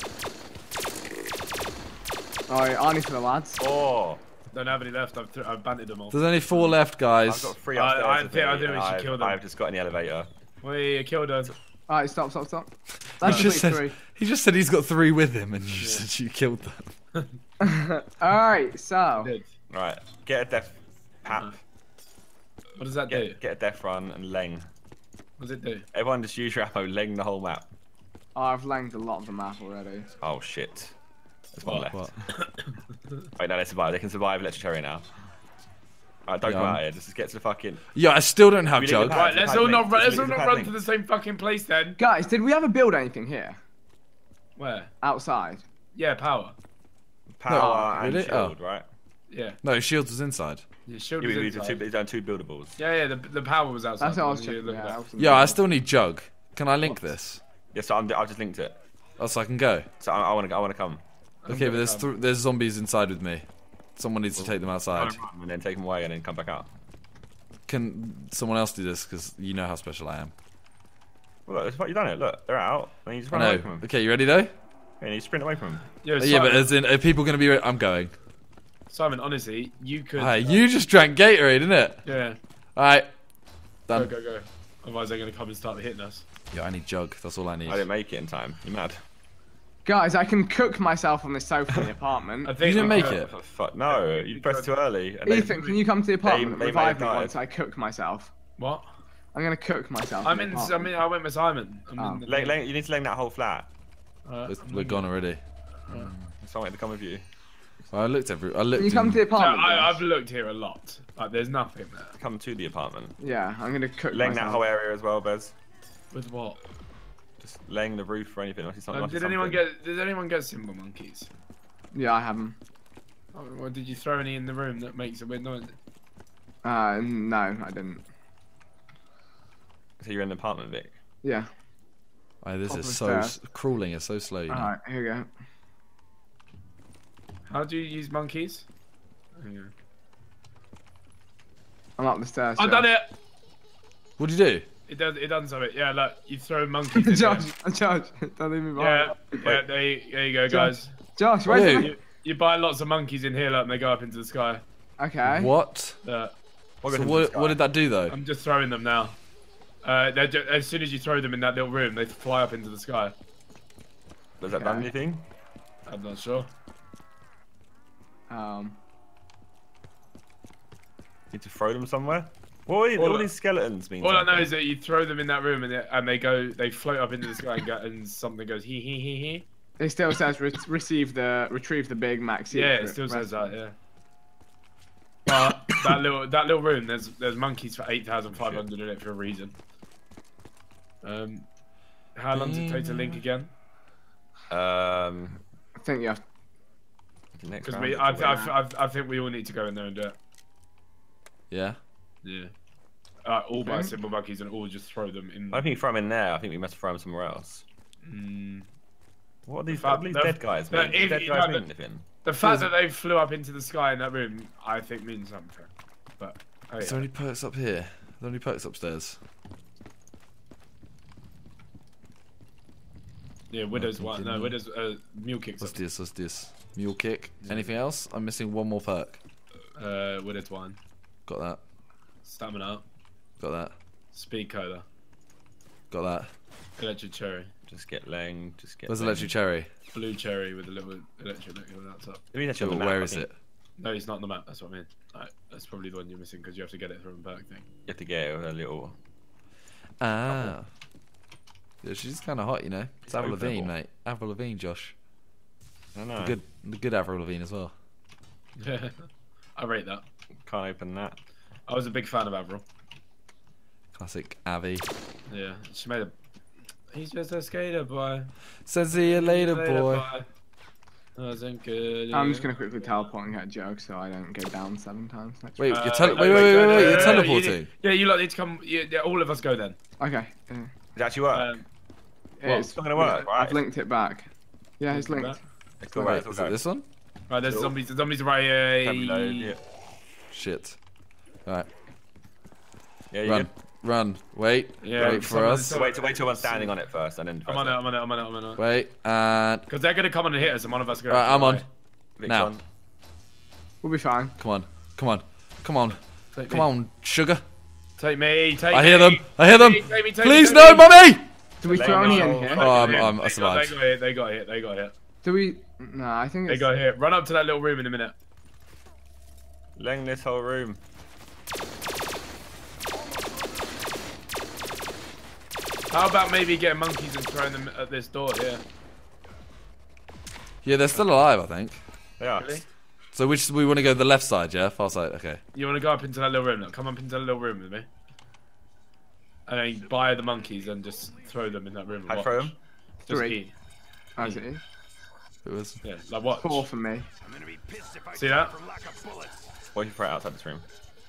Alright, Arnie for the lads. Oh! Don't have any left. I've, th I've banded them all. There's only four left, I've guys. got three I- upstairs. I with think- I me, think we and should I've- kill them. I've just got in the elevator. We killed her. Alright, stop, stop, stop. He That's just just said three. he just said he's got three with him, and you said you killed them. Alright, so. Did. Right, get a death pap. What does that do? Get, get a death run and leng. What does it do? Everyone just use your ammo, leng the whole map. Oh, I've langed a lot of the map already. Oh shit. There's one What? left. What? Wait, no, they survive. They can survive electric cherry now. Alright, don't Yeah. come out here. Just get to the fucking. Yeah, I still don't have We need jug. the Right, Pad, let's pad all link. not run. Just Let's all leave the not pad run link. to the same fucking place then. Guys, did we ever build anything here? Where? Outside? Yeah, power. Power Oh, and really? shield, right? Yeah. No, shields was inside. Yeah, shield Yeah, was we we did inside. two, we've done two buildables. Yeah, yeah. The, the power was outside. That's what I was You checking. look Yeah, back. I was Yeah, I still need jug. Can I link this? Yeah, so I'm, I've just linked it. Oh, so I can go. So I, I want to. I want to come. Okay, but there's gonna th there's zombies inside with me. Someone needs to take them outside. And then take them away and then come back out. Can someone else do this? Because you know how special I am. Well, look, it's what you done it. Look, they're out. And you just I run away from know. them. Okay, you ready though? And you sprint away from them. Yo, Uh, Simon, yeah, but as in, are people gonna be? Re I'm going. Simon, honestly, you could. Hey, you just drank Gatorade, didn't it? Yeah. All right, Go, done. go, go. Otherwise, they're gonna come and start hitting us. Yeah, I need jug. That's all I need. I didn't make it in time. You mad? Guys, I can cook myself on this sofa in the apartment. I think didn't we make could- it? Oh, fuck, no, you pressed too early. And they- Ethan, can you come to the apartment and they may have revive me died. once I cook myself? What? I'm gonna cook myself. I'm the in. I apartment. mean, I went with Simon. I'm Oh. in the Lay, lay, you need to lay that whole flat. Alright. We're, we're gone already. Someone to come with you. Well, I looked every. I looked. Can you come in- to the No, apartment? I, Josh? I've looked here a lot. Like, there's nothing there. Come to the apartment. Yeah, I'm gonna cook Laying that myself. whole area as well, Bez. With what? Just laying the roof or anything. Must be something, Um, must be did anyone something. get? Did anyone get Simba monkeys? Yeah, I have them. Oh, well, did you throw any in the room that makes a weird noise? Uh, no, I didn't. So you're in the apartment, Vic. Yeah. Oh, this Top is of so the s- crawling is so slow. You know? Alright, here we go. How do you use monkeys? Hang on. I'm up the stairs. I've Josh. done it. What'd you do? It does. It does something. Yeah, look, you throw monkeys. In Josh, there. Josh, don't leave me Yeah, behind. yeah. There, you- there you go, guys. Josh, where's Wait. the... You, you buy lots of monkeys in here, look, and they go up into the sky. Okay. What? Uh, What So goes into the what, sky? what did that do though? I'm just throwing them now. Uh, they're ju as soon as you throw them in that little room, they fly up into the sky. Does that done Okay. anything? I'm not sure. Um, Need to throw them somewhere? What are All all I- these skeletons mean? All I know something? is that you throw them in that room and they, and they go, they float up into the sky and, go, and something goes hee hee hee hee. it still says re receive the retrieve the Big Mac. Yeah, secret it still says recipe. that. Yeah. But that little that little room, there's there's monkeys for eight thousand five hundred in it for a reason. Um, how long does it take to link again? Um, I think you have. the next Because round we, is I, the I, win. I, I think we all need to go in there and do it. Yeah. Yeah. Uh, all buy Okay. simple monkeys and all just throw them in. I don't think you throw them in there. I think we must throw them somewhere else. Mm. What are these, fact- what are these the- dead guys the- mean? if- dead no, guys the- mean anything? The fact that they flew up into the sky in that room, I think means something. But oh Is there yeah. any perks up here? Are there any perks upstairs? Yeah, Widow's Nothing one. in No, there. Widow's uh, mule kicks. What's Up. this? What's this? Mule kick. Anything else? I'm missing one more perk. Uh, Widow's one. Got that. Stamina up. Got that. Speed cola. Got that. Electric cherry. Just get Lang, just get Where's Lang. electric cherry? Blue cherry with a little electric liquid on that top. I mean, that's Yeah, on the but map, where I is think. it? No, it's not on the map. That's what I mean. Right, that's probably the one you're missing because you have to get it from a perk thing. You have to get it with a little... Ah. Yeah, she's kind of hot, you know. It's Avril openable. Lavigne, mate. Avril Lavigne, Josh. I don't know. The good, the good Avril Lavigne as well. I rate that. Can't open that. I was a big fan of Avril. Classic Avi. Yeah, she made a. He's just a skater boy. Says see you later, boy. Wasn't good. I'm just gonna quickly teleport and get a joke so I don't go down seven times next Wait, round. you're Uh, tele- no, wait, wait, wait, no, wait, no, wait, no, you're no, you teleporting. need- Yeah, you lot need to come. Yeah, yeah, all of us go then. Okay. Yeah. Does it actually work? Um, It's not gonna work, right? I've linked it back. Yeah, it's Link it linked. It's all Wait, right, it's is all it right. this one? right, there's Cool. zombies. The zombies are right here. Can reload, yeah. Shit. Alright, Yeah, you run. good? Run. Wait. Yeah, Wait for someone- us. So wait, to wait till one's standing on it first, and then. I'm on it. I'm on it. I'm on it. I'm on it. Wait, and... Because they're gonna come on and hit us, and one of us is gonna. Right, have to I'm on. die. Vic's Now. on. We'll be fine. Come on. Come on. Come on. Take Come me. on, sugar. Take me. Take I me. hear them. I hear them. Take me, take me, take Please, me, no, take me. mummy! Do we They throw any know. in here? Oh, I'm- They I'm- I got- survived. They got hit. They got hit. They got hit. Do we? No, I think They it's. got hit. Run up to that little room in a minute. Lang this whole room. How about maybe getting monkeys and throwing them at this door here? Yeah, they're still alive, I think. They are. Really? So which we want to go the left side, yeah? Far side, okay. You want to go up into that little room? Look, come up into that little room with me. And then buy the monkeys and just throw them in that room. and I watch. throw them. Just Three. eat. Oh, is it? It was... Yeah, like watch. Four for me. I'm gonna be pissed if I See die that? for lack of bullets. What if you throw it outside this room?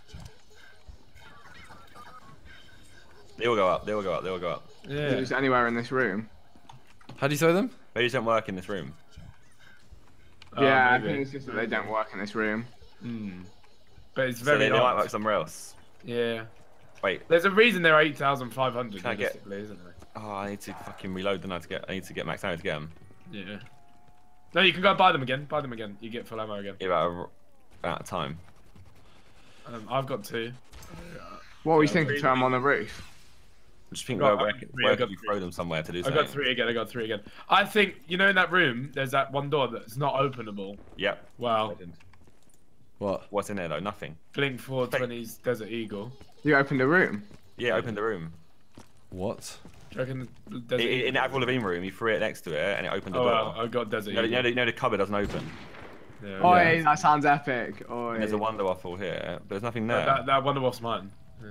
They all go up. They all go up. They all go up. Is Yeah. it just anywhere in this room? How do you throw them? They just don't work in this room. Oh, yeah, I maybe. think it's just that they don't work in this room. Hmm. But it's So very they, they might odd. work somewhere else. Yeah. Wait. There's a reason they're eight thousand five hundred, Can I get- realistically, isn't there? Oh, I need to fucking reload them now to get. I need to get max ammo to get them. Yeah. No, you can go buy them again. Buy them again. You get full ammo again. Yeah, about a, out of time. Um, I've got two. What were you Yeah, thinking? three. Throw them on the roof? I just think Got- where, where, I got three, where I got could you three. throw them somewhere to do I something? got three again. I got three again. I think you know in that room there's that one door that's not openable. Yep. Wow. What? What's in there though? Nothing. Blink four twenty's Desert Eagle. You opened a room. Yeah, open the room. What? Do you reckon the I- Desert In, in Eagle? the Avril Lavigne room, you threw it next to it and it opened the Oh, door. well, I got Desert You know, you, know, Eagle. the- you know the cupboard doesn't open. Yeah, Oh, yeah. that sounds epic. Oh, And there's a Wonder Waffle here, but there's nothing there. That, that Wonder Waffle's mine. Yeah.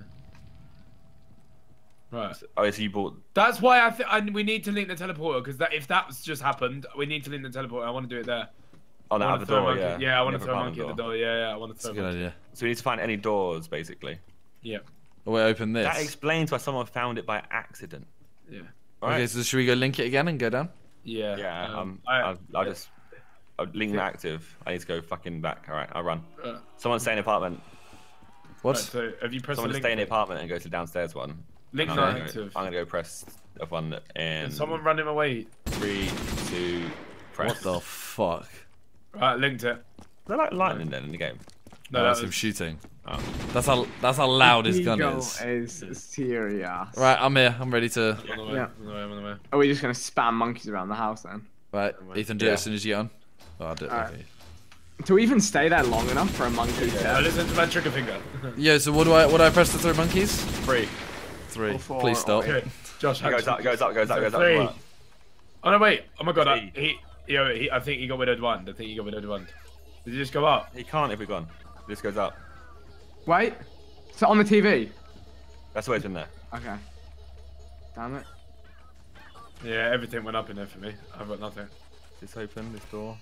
Right. Oh, so you bought. That's why I think we need to link the teleporter because that if that's just happened, we need to link the teleporter. I want to do it there. Oh, that I wanna other throw a door, monkey- yeah. Yeah, I want to The throw a apartment monkey at the door. door. Yeah, yeah, I want to That's a throw. good a monkey. idea. So we need to find any doors, basically. Yeah, Oh, wait, open this. That explains why someone found it by accident. yeah, Right? Okay, so should we go link it again and go down? yeah. Yeah, um, um, I- I'll, I'll just. I'll link them active. I need to go fucking back. Alright, I'll run. uh, Someone stay in the apartment. What? right, so have you pressed Someone the just link? stay in the apartment and go to the downstairs one. Link I'm not gonna, go, active. I'm gonna go press F one in Can someone run him away? three, two, press. What the fuck? Right, linked it. They're like lightning then in the game. No, Oh, that that's was, him shooting. Oh. That's how that's how loud his gun Eagle is. is serious. Right, I'm here. I'm ready to. on the way. Yeah. On the way. On the way. Are we just gonna spam monkeys around the house then? Right, Ethan, do it Yeah. as soon as you get on. Oh, I'll do it. Alright. Okay. Do we even stay there long enough for a monkey Yeah, to... listen to my trigger finger. Yo, so what do I what do I press to throw monkeys? Three. Three. Or four, Please stop. or- Okay, Josh. It goes actually- up, goes up, goes up, goes up. Three. goes up. Oh no, wait. Oh my god. I, Three. he, yo, he, I think he got widowed one. I think he got widowed one. Did he just go up? He can't if we're gone. This goes up. Wait. So on the T V? That's always been there. Okay. Damn it. Yeah, everything went up in there for me. I've got nothing. This open, this door.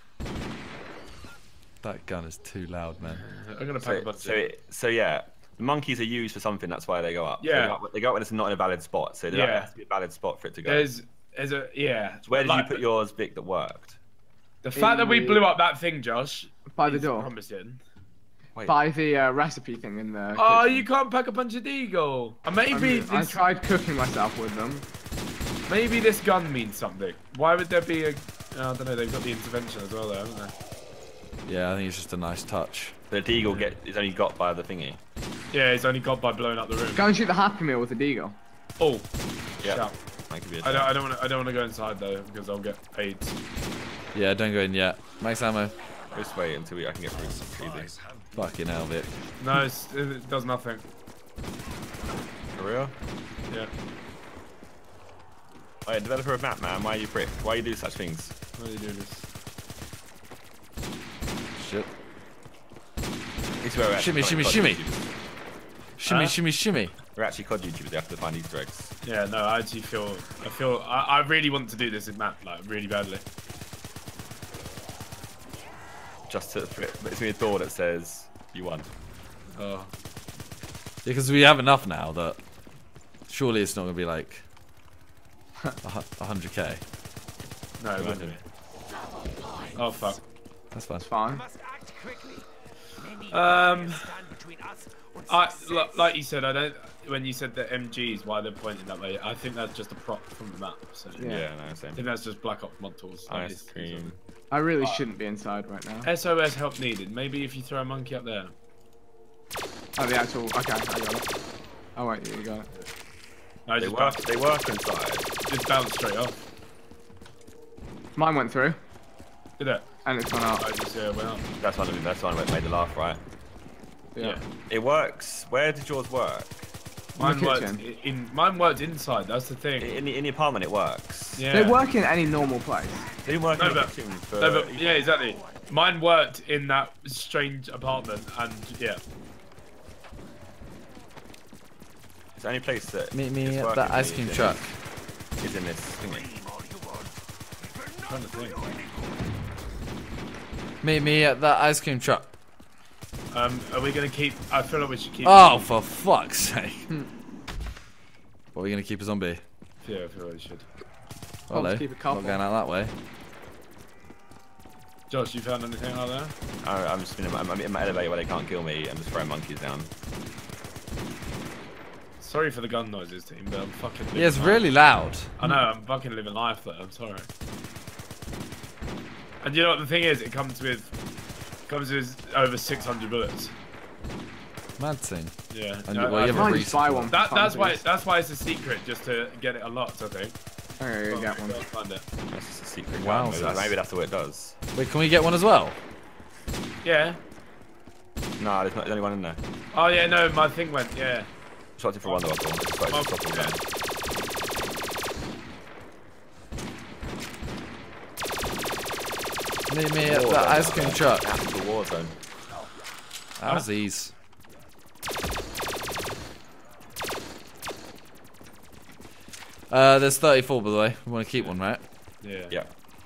That gun is too loud, man. I'm gonna pack So, a bunch so, of it, so yeah, the monkeys are used for something. That's why they go up. Yeah. They go up, they go up when it's not in a valid spot. So there Yeah. has to be a valid spot for it to go. There's, there's a yeah. Where did like, you put yours, Vic, that worked? The fact that we In blew the- up that thing, Josh. By the is door. promising. Wait. By the uh, recipe thing in the Oh, kitchen. you can't pack a punch of deagle. And I, maybe mean, I this, tried cooking myself with them. maybe this gun means something. Why would there be a? I don't know. They've got the intervention as well, there, haven't they? Yeah, I think it's just a nice touch. The deagle get is only got by the thingy. Yeah, it's only got by blowing up the room. Go and shoot the Happy Meal with the deagle. Oh, Yeah. shout. Might give you a I don't. shot. I don't want to. I don't want to go inside though because I'll get AIDS. Yeah, don't go in yet. Max ammo. Just wait until we, I can get through. Easy. Fucking hell, Vic. No, it's, it does nothing. For real? Yeah. Oh, yeah, developer of map, man. Why are you prick? Why you do such things? Why do you do this? Shit. This is where we're actually Shimmy, shimmy, COD shimmy. YouTubers. Shimmy, Huh? shimmy, shimmy. We're actually C O D YouTubers. They have to find Easter eggs. Yeah. No, I actually feel. I feel. I, I really want to do this in map like really badly. Just to flip. But it's gonna be a door that says you won. Oh. Because we have enough now that surely it's not gonna be like a hundred k. No, it wouldn't be. Oh fuck. That's fine. It's fine. Must act quickly. Many Um, stand between us and I success. li- like you said. I don't. When you said the M Gs, why they're pointing that way, I think that's just a prop from the map. So Yeah. Yeah, no, same. I think that's just Black Ops mod tools. Like, Ice it's- cream. I really shouldn't be inside right now. S O S help needed. Maybe if you throw a monkey up there. Oh, the actual. Okay, I got it. Oh wait, you got it. No, They just, work. bounce, They work inside. just bounce straight off. Mine went through, Did it? and it's gone out. I just yeah, went up. That's one. Of, that's one that made the laugh, right? Yeah. It works. Where did yours work? In the Mine worked kitchen. in, in. Mine worked inside. That's the thing. In the in the apartment, it works. Yeah. They work in any normal place. They didn't work No, in the but- kitchen for. No, but yeah, exactly. Mine worked in that strange apartment, and yeah. It's the only place that. Meet me it's at working that ice is cream in truck. this- Is in this thingy. I'm trying to think. Meet me at that ice cream truck. Um, are we gonna keep? I feel like we should keep. Oh, for fuck's sake. What are we gonna keep a zombie? Yeah, I feel like we should. Well, Hello. let's keep a Not couple. going out that way. Josh, you found anything out there? I, I'm just in my, I'm in my elevator where they can't kill me. I'm just throwing monkeys down. Sorry for the gun noises, team, but I'm fucking. living Yeah, it's life. really loud. I know, I'm fucking living life though. I'm sorry. And you know what the thing is? It comes with comes with over six hundred bullets. Mad thing. Yeah. And I- well, I you have think- a Might re- just buy one. for that, fun, that's why please. that's why it's a secret, just to get it unlocked. I think. Okay, you get one. I'll find it. That's just a secret. Wow, gun. Maybe, that's- maybe that's what it does. Wait, can we get one as well? Yeah. No, there's, not, there's only one in there. Oh yeah, no, my thing went. Yeah. Shot it for one level. It's just like Oh, stop all yeah. that. Meet me at War that zone ice out cream there. truck. Actual war zone. How's these? Uh, there's thirty-four by the way. We want to keep one, right? Yeah. Yeah.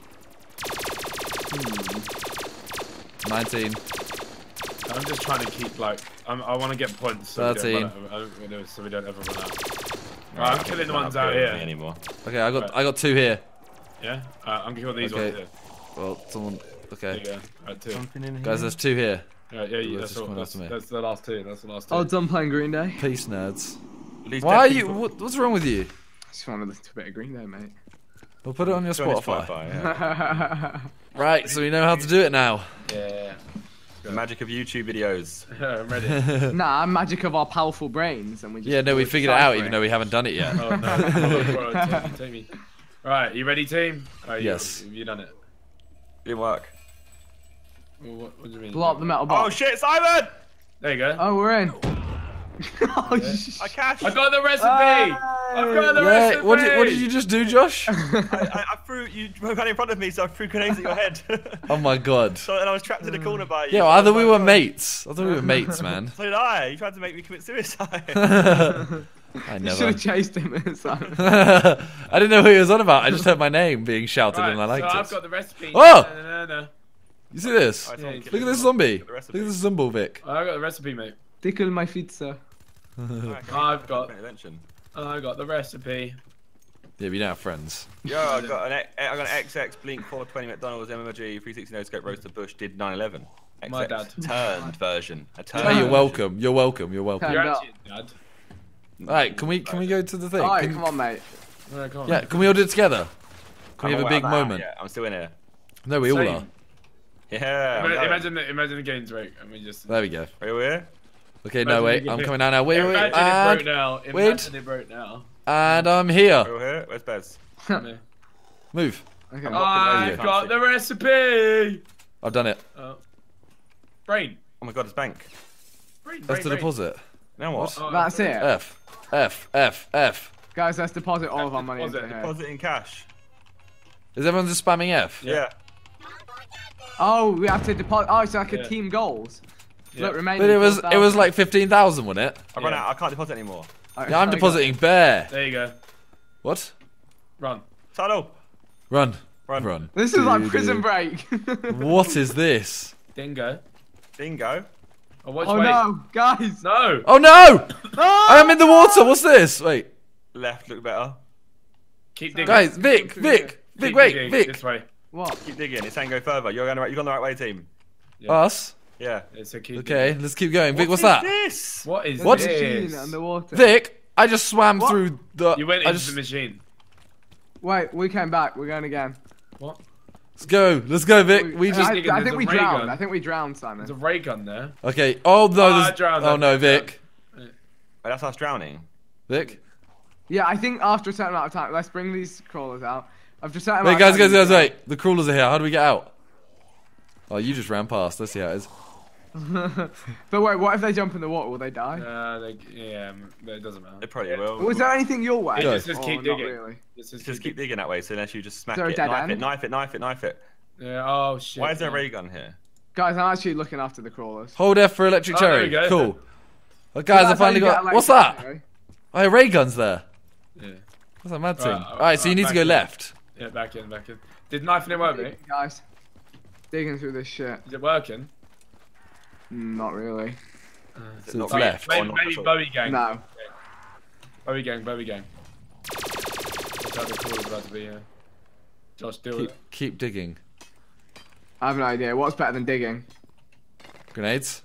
nineteen. I'm just trying to keep like I'm, I want to get points so we, thirteen. don't run out, I don't, know, so we don't ever run out. Right, Right, I'm I killing think the it's ones not out good here. Anymore. Okay, I got Right. I got two here. Yeah. Uh, I'm killing these Okay. ones here. Well, someone. There you Okay, go. Right, two. Something in here. guys, there's two here. Right, yeah, yeah, Let's that's, just all, come that's, after me. that's the last two. That's the last two. Oh, done playing Green Day. Peace, nerds. These Why are dead you? people- What, what's wrong with you? Just wanted a little bit of green there, mate. We'll put it on your Go on Spotify. yeah. Right, so we know how to do it now. Yeah. The magic of YouTube videos. I'm ready. Nah, magic of our powerful brains, and we just Yeah, no, we figured it out, even though we haven't done it yet. Oh no. Oh, bro, take me, take me. Right, you ready, team? Oh, you, Yes. Have you done it? Didn't work. Well, what, what do you mean? blow up the metal Oh box. shit, Simon! There you go. Oh, we're in. oh, sh- I cashed. I got the recipe. I've got the Yeah, recipe. what did, what did you just do, Josh? I, I, I threw you were right in front of me, so I threw grenades at your head. Oh my god. So and I was trapped in a corner by you. Yeah, well, I thought we were mates. I thought we were mates, man. So did I. You tried to make me commit suicide. I You never. should have chased him. Simon. I didn't know who he was on about. I just heard my name being shouted Right, and I liked so it. I've got the recipe. Oh! No, no, no, no. You see this? Alright, Yeah, someone you kill Look at me. this zombie. Got the Look recipe. at this Zumble, Vic. I got the recipe, mate. Tickle my feet, sir. Alright, can I've we- got- pay attention. I got the recipe. Yeah, we don't have friends. Yo, I got an X- I got an X X Blink four twenty McDonald's M M G three sixty no scope roaster Bush did nine eleven. My dad. Turned version. A turned Hey, you're version. welcome. You're welcome. You're welcome. Turned You're up. actually a dad. Alright, can we can we go to the thing? Alright, Can- come on, mate. Alright, come on. Yeah, can we all do it together? Can we I'm have a away- big I'm out, moment? Yeah, I'm still in here. No, we all Same. are. Yeah. I'm Ima- going. Imagine the imagine the games break and we just. There we go. Are you here? Okay, no, Imagine wait. we I'm get- coming down now. Wait, wait, Imagine wait. it broke And, now. wait. Imagine it broke now. and I'm here. Are you here? Where's Bez? Yeah. Move. Okay. I'm Oh, not- I've can't got see. the recipe. I've done it. Oh. Brain. Oh my god, it's bank. Brain. That's brain, the brain. deposit. Now what? Oh, That's it. F. F. F. F. Guys, let's deposit all of our money into Deposit, here. Deposit in cash. Is everyone just spamming F? Yeah. Oh, we have to deposit. Oh, it's like a Yeah. team goals. Yeah. Look, remaining. But it was four it was thousand. like fifteen thousand, wasn't it? I run Yeah. out. I can't deposit anymore. Alright, Yeah, I'm I got- depositing bear. There you go. What? Run. Tunnel. Run. Run. Run. This is like Doo-doo. prison break. What is this? Dingo. Bingo. Oh, watch Oh way. no, guys. No. Oh no! I am in the water. What's this? Wait, Left. Look better. Keep digging. guys, Vic, Vic, Keep Vic, wait, digging. Vic. This way. What? Keep digging. It's saying go further. You're going the right. You've gone the right way, team. Yeah. Us. Yeah. It's a keep Okay, digging. let's keep going. Vic, what's What that? is This? What is There's What? a machine this? underwater. Vic, I just swam What? through the. You went I into just, the machine. Wait, we came back. We're going again. What? Let's go. Let's go, Vic. We I, just. thinking I there's think a we ray drowned. gun. I think we drowned, Simon. There's a ray gun there. Okay. Oh no. Ah, I There's... drowned, Oh I no, drowned. Vic. Oh, that's us drowning. Vic. Yeah, I think after a certain amount of time, let's bring these crawlers out. After a certain Wait, amount guys, of guys, time, guys, wait. The crawlers are here. How do we get out? Oh, you just ran past. Let's see how it is. But wait, what if they jump in the water? Will they die? Uh, they, yeah, um, but it doesn't matter. It probably will. Was there anything your way? It Go. just says Or keep not digging. really? It says Just keep digging that way. So unless you just smack there a it, dead knife end? it, knife it, knife it, knife it. Yeah. Oh shit. Why is there a no. ray gun here? Guys, I'm actually looking after the crawlers. Hold F for electric Oh, there cherry. we go. Cool. Oh, guys, I That's how finally you get got. What's electricity, that? Oh, ray guns there. Yeah. What's that mad thing? Right, All right, so you right, need to back go in. left. Yeah. Back in. Back in. Did knifing it work, mate? Guys, digging through this shit. Is it working? Not really. So not it's right? left. Maybe, Or not maybe at all? Bowie gang. No. Bowie gang. Bowie gang. That's how the call is about to be. Uh, Josh, do Keep, it. keep digging. I have no idea. What's better than digging? Grenades.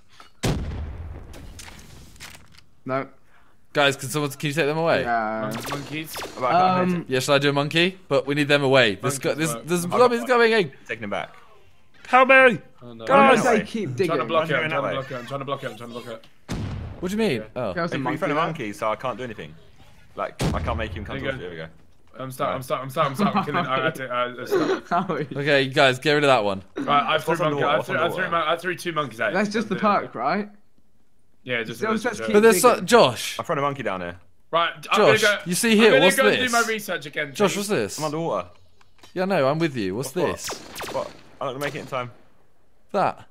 No. Guys, can someone can you take them away? Yeah. Mon- monkeys. About um, Um, Yeah, shall I do a monkey? But we need them away. This Monkeys go, this work. there's I've got zombies one. going in. taking them back. Help me! Oh no. I Guys! say way. keep I'm digging. trying to block it. Going I'm that trying to way. block it. I'm trying to block it. I'm trying to block it. What do you mean? Oh, There's a Hey, put monkey in front of there. monkey, so I can't do anything. Like I can't make him come There you towards go. you. There we go. I'm stuck. I'm stuck. I'm stuck. I'm stuck. I'm killing. I had to. Uh, stop. Howie. okay, guys, get rid of that one. Right, I threw What's on the monkey. wall? I What's threw. on I the threw, wall? mon- I threw two monkeys out. That's just the perk, right? Yeah, just. Still just- says just- keep- But there's so, digging. Josh. I thrown a monkey down here. Right, I'm Josh, gonna go, you see I'm here, gonna what's go this? do my research again. Josh, please. what's this? I'm underwater. Yeah, no, I'm with you. What's What? this? What? I'm not gonna make it in time. That.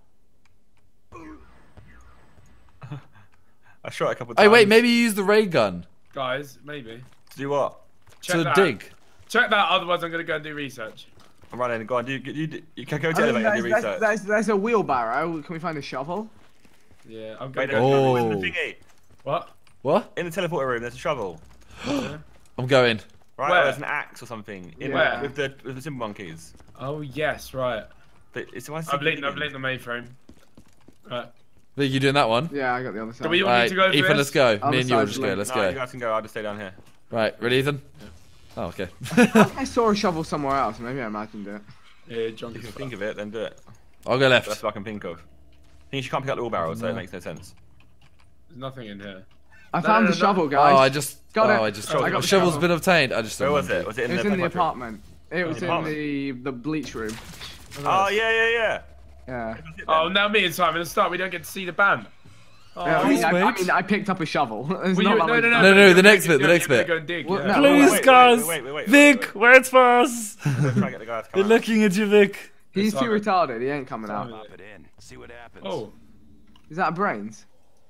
I shot it a couple of times. Hey, wait, maybe you use the ray gun Guys, maybe. To do what? Check to that. dig. Check that. Otherwise, I'm gonna go and do research. I'm running. Go on. Do you, you, you can go to I the mean, elevator and do there's, research. there's, there's, there's a wheelbarrow. Can we find a shovel? Yeah, I'm Wait, gonna there's go. a shovel in Oh. the thingy. What? What? In the teleporter room, there's a shovel. I'm going. Right, Where? or there's an axe or something. In Yeah. with the with the simple monkeys. Oh yes, right. But it's why is it I've linked. digging? I've linked the mainframe. Right. Vic, you doing that one? Yeah, I got the other side. Do we all Right, need to go Ethan, first? let's go. Other Me and you will side's just go. link. Let's No, you go. guys can go. I'll just stay down here. Right, ready, Ethan? Oh, okay. I saw a shovel somewhere else. Maybe I imagined it. Yeah, John If you can can think of it, then do it. I'll go That's left. what I can think of. I think you can't pick up the all barrels, so it makes no sense. There's nothing in here. I No, found no, the no, shovel, Oh, guys. I just. Got oh, it. I just. Oh, I the got the shovel's shovel. been obtained. I just. Where don't was remember. it? Was it in It was the in the playground room? apartment. It was the in apartment? the the bleach room. Oh, yeah, yeah, yeah. Yeah. That's it Oh, then. now me and Simon, at the start, we don't get to see the band. Oh, Yeah, I, Please, mean, I, I mate. mean, I picked up a shovel. It's Well, not you, like no, we- no, no, No, no, you're the gonna next dig- bit, the you're next gonna bit. Go and dig, Well, yeah. no. Wait, Please, wait, wait, guys. Wait, wait, wait, wait, Vic, wait, wait. wait for us. I'm trying to get the guys to come They're out. looking at you, Vic. He's too Simon. retarded. He ain't coming out. Simon. Pop it in. See what happens. Oh, Is that brains?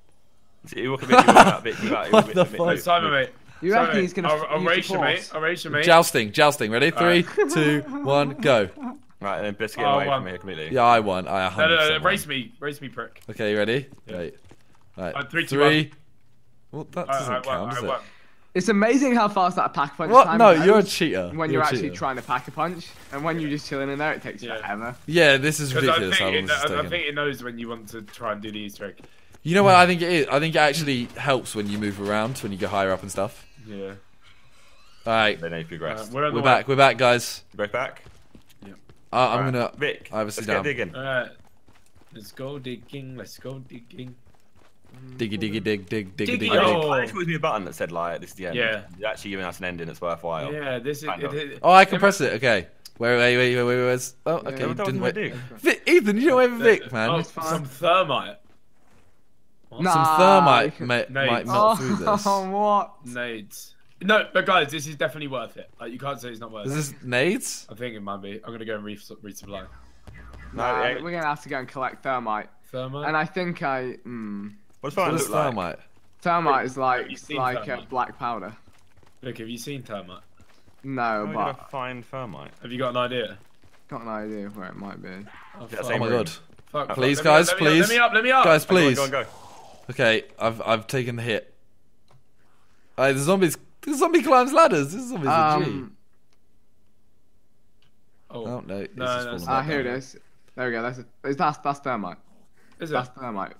You walk a bit, you walk out, Vic, you walk out, What you the walk- fuck? hey, Simon, mate. You Simon, reckon he's gonna? I'll, I'll use the race you, mate. force? I'll race you, mate. Jousting, jousting. Ready? Three, Alright. two, one, go. Right, and then let's get Oh, away one. from here completely. Yeah, I won. I one No, hundred no, percent no, won. race me. Race me, prick. Okay, you ready? Yeah. Right. Right. Uh, three, two, Three. Well, that I, doesn't I, won, count, I does it? won. It's amazing how fast that pack punch What? time No, goes you're a cheater. when you're you're a actually cheater. trying to pack a punch, and when you're just chilling in there, it takes Yeah. forever. Yeah, this is Because I ridiculous how long think, this it, is I, I taking. think it knows when you want to try and do the Easter egg. You know what I think it is? I think it actually helps when you move around, when you go higher up and stuff. Yeah. Alright, Then they've Uh, progressed. we're on we're the back, we're back, guys. You both back? Uh, I'm Alright. gonna. Vic, obviously let's down. get digging. way. Alright. Let's go digging. Let's go digging. Diggy, diggy, dig, dig, diggy, Diggy, diggy, I dig. oh. think there was a button that said like this is the end. Yeah. You're actually giving us an ending that's worthwhile. Yeah, this is. Kind of. It, it, Oh, I can press it. Okay. Wait, wait, wait, wait, wait, wait. wait. Oh, okay. Yeah, you What the hell didn't was I wait. doing? Vic, Ethan, you don't wait for Vic, man. Oh, It's fine. some thermite. What? Nah. Some you thermite can- ma- Nate. might melt through Oh, this. what? Nades. No, but guys, this is definitely worth it. Like, you can't say it's not worth Is it. this nades? I think it might be. I'm gonna go and re- resupply. Nah, yeah. we're gonna have to go and collect thermite, Thermite. and I think I. Mm, What's What fine is look like? thermite? thermite is you like seen like uh, thermite? black powder. Look, have you seen thermite? No, How are we gonna but find thermite? Have you got an idea? got an idea where it might be. Oh, Yeah, fuck. same Oh my room. god. Fuck, Please, fuck. guys, let me, Let please. me up, let me up. Guys, Go on, please. Go on, go on. Okay, I've I've taken the hit. Hey, the zombies. The zombie climbs ladders. This zombie's a G. Um, Oh, Oh no, it's No, just no, fallen it's ah, back here it down. is. There we go. That's it. Is that's that's thermite. is it? That's thermite.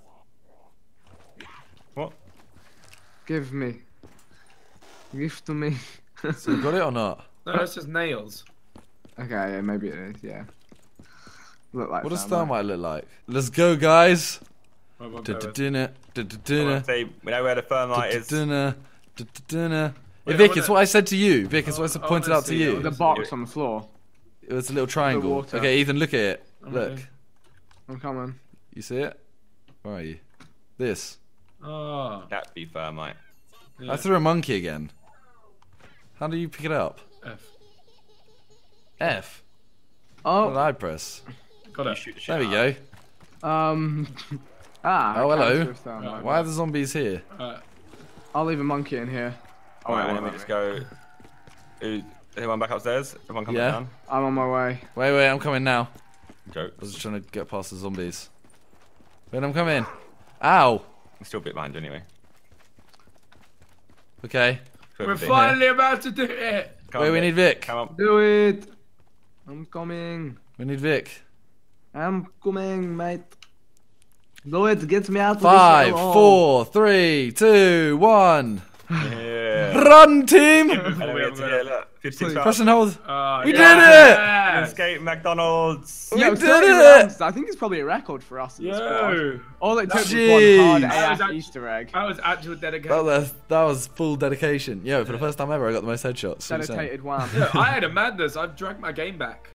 What? Give me. Give to me. So you got it or not? No, it's just nails. Okay, yeah, maybe it is. Yeah. Look like What does thermite. thermite look like? Let's go, guys. Wait, wait, wait, wait. Dinner, I dinner, wanna say, we know where the thermite is. dinner, dinner. Wait, I Vic, wanna- it's what I said to you. Vic, it's what I I pointed wanna out to see it. you. The box on the floor. It was a little triangle. water. Okay, Ethan, look at it. Okay. Look, I'm coming. you see it? Where are you? This. Oh, That'd be thermite. yeah. I threw a monkey again. How do you pick it up? F. F. What did Oh, I press? Got You it. shoot the shit There we out. go. um. ah. Oh, I hello. can't switch thermite. Why are the zombies here? Uh, I'll leave a monkey in here. Oh, Alright, wait, let me wait, just wait. go. Who- Everyone back upstairs? Everyone coming Yeah. down? I'm on my way. Wait, wait, I'm coming now. I Joke. was just trying to get past the zombies. When I'm coming. Ow. I'm still a bit behind you anyway. Okay. Feel we're the thing. finally about to do it. Come Wait, on, we Vic. need Vic. Come on. Do it. I'm coming. We need Vic. I'm coming, mate. Do it. Get me out of Five, this hellhole. four, three, two, one. Yeah. Run, team! And then we get to here, look. fifty-six Press hours. and hold. Uh, We yeah. did it! Yes. Escape McDonald's. We Yo, did thirty it! rounds. I think it's probably a record for us. in this squad. Yo, All it took was Jeez. one hard That A was F act- Easter egg. that was actual That dedication. was, that was full dedication. Yo, for the first time ever, I got the most headshots. So insane. Dedicated one. Yeah, I had a madness. I've dragged my game back.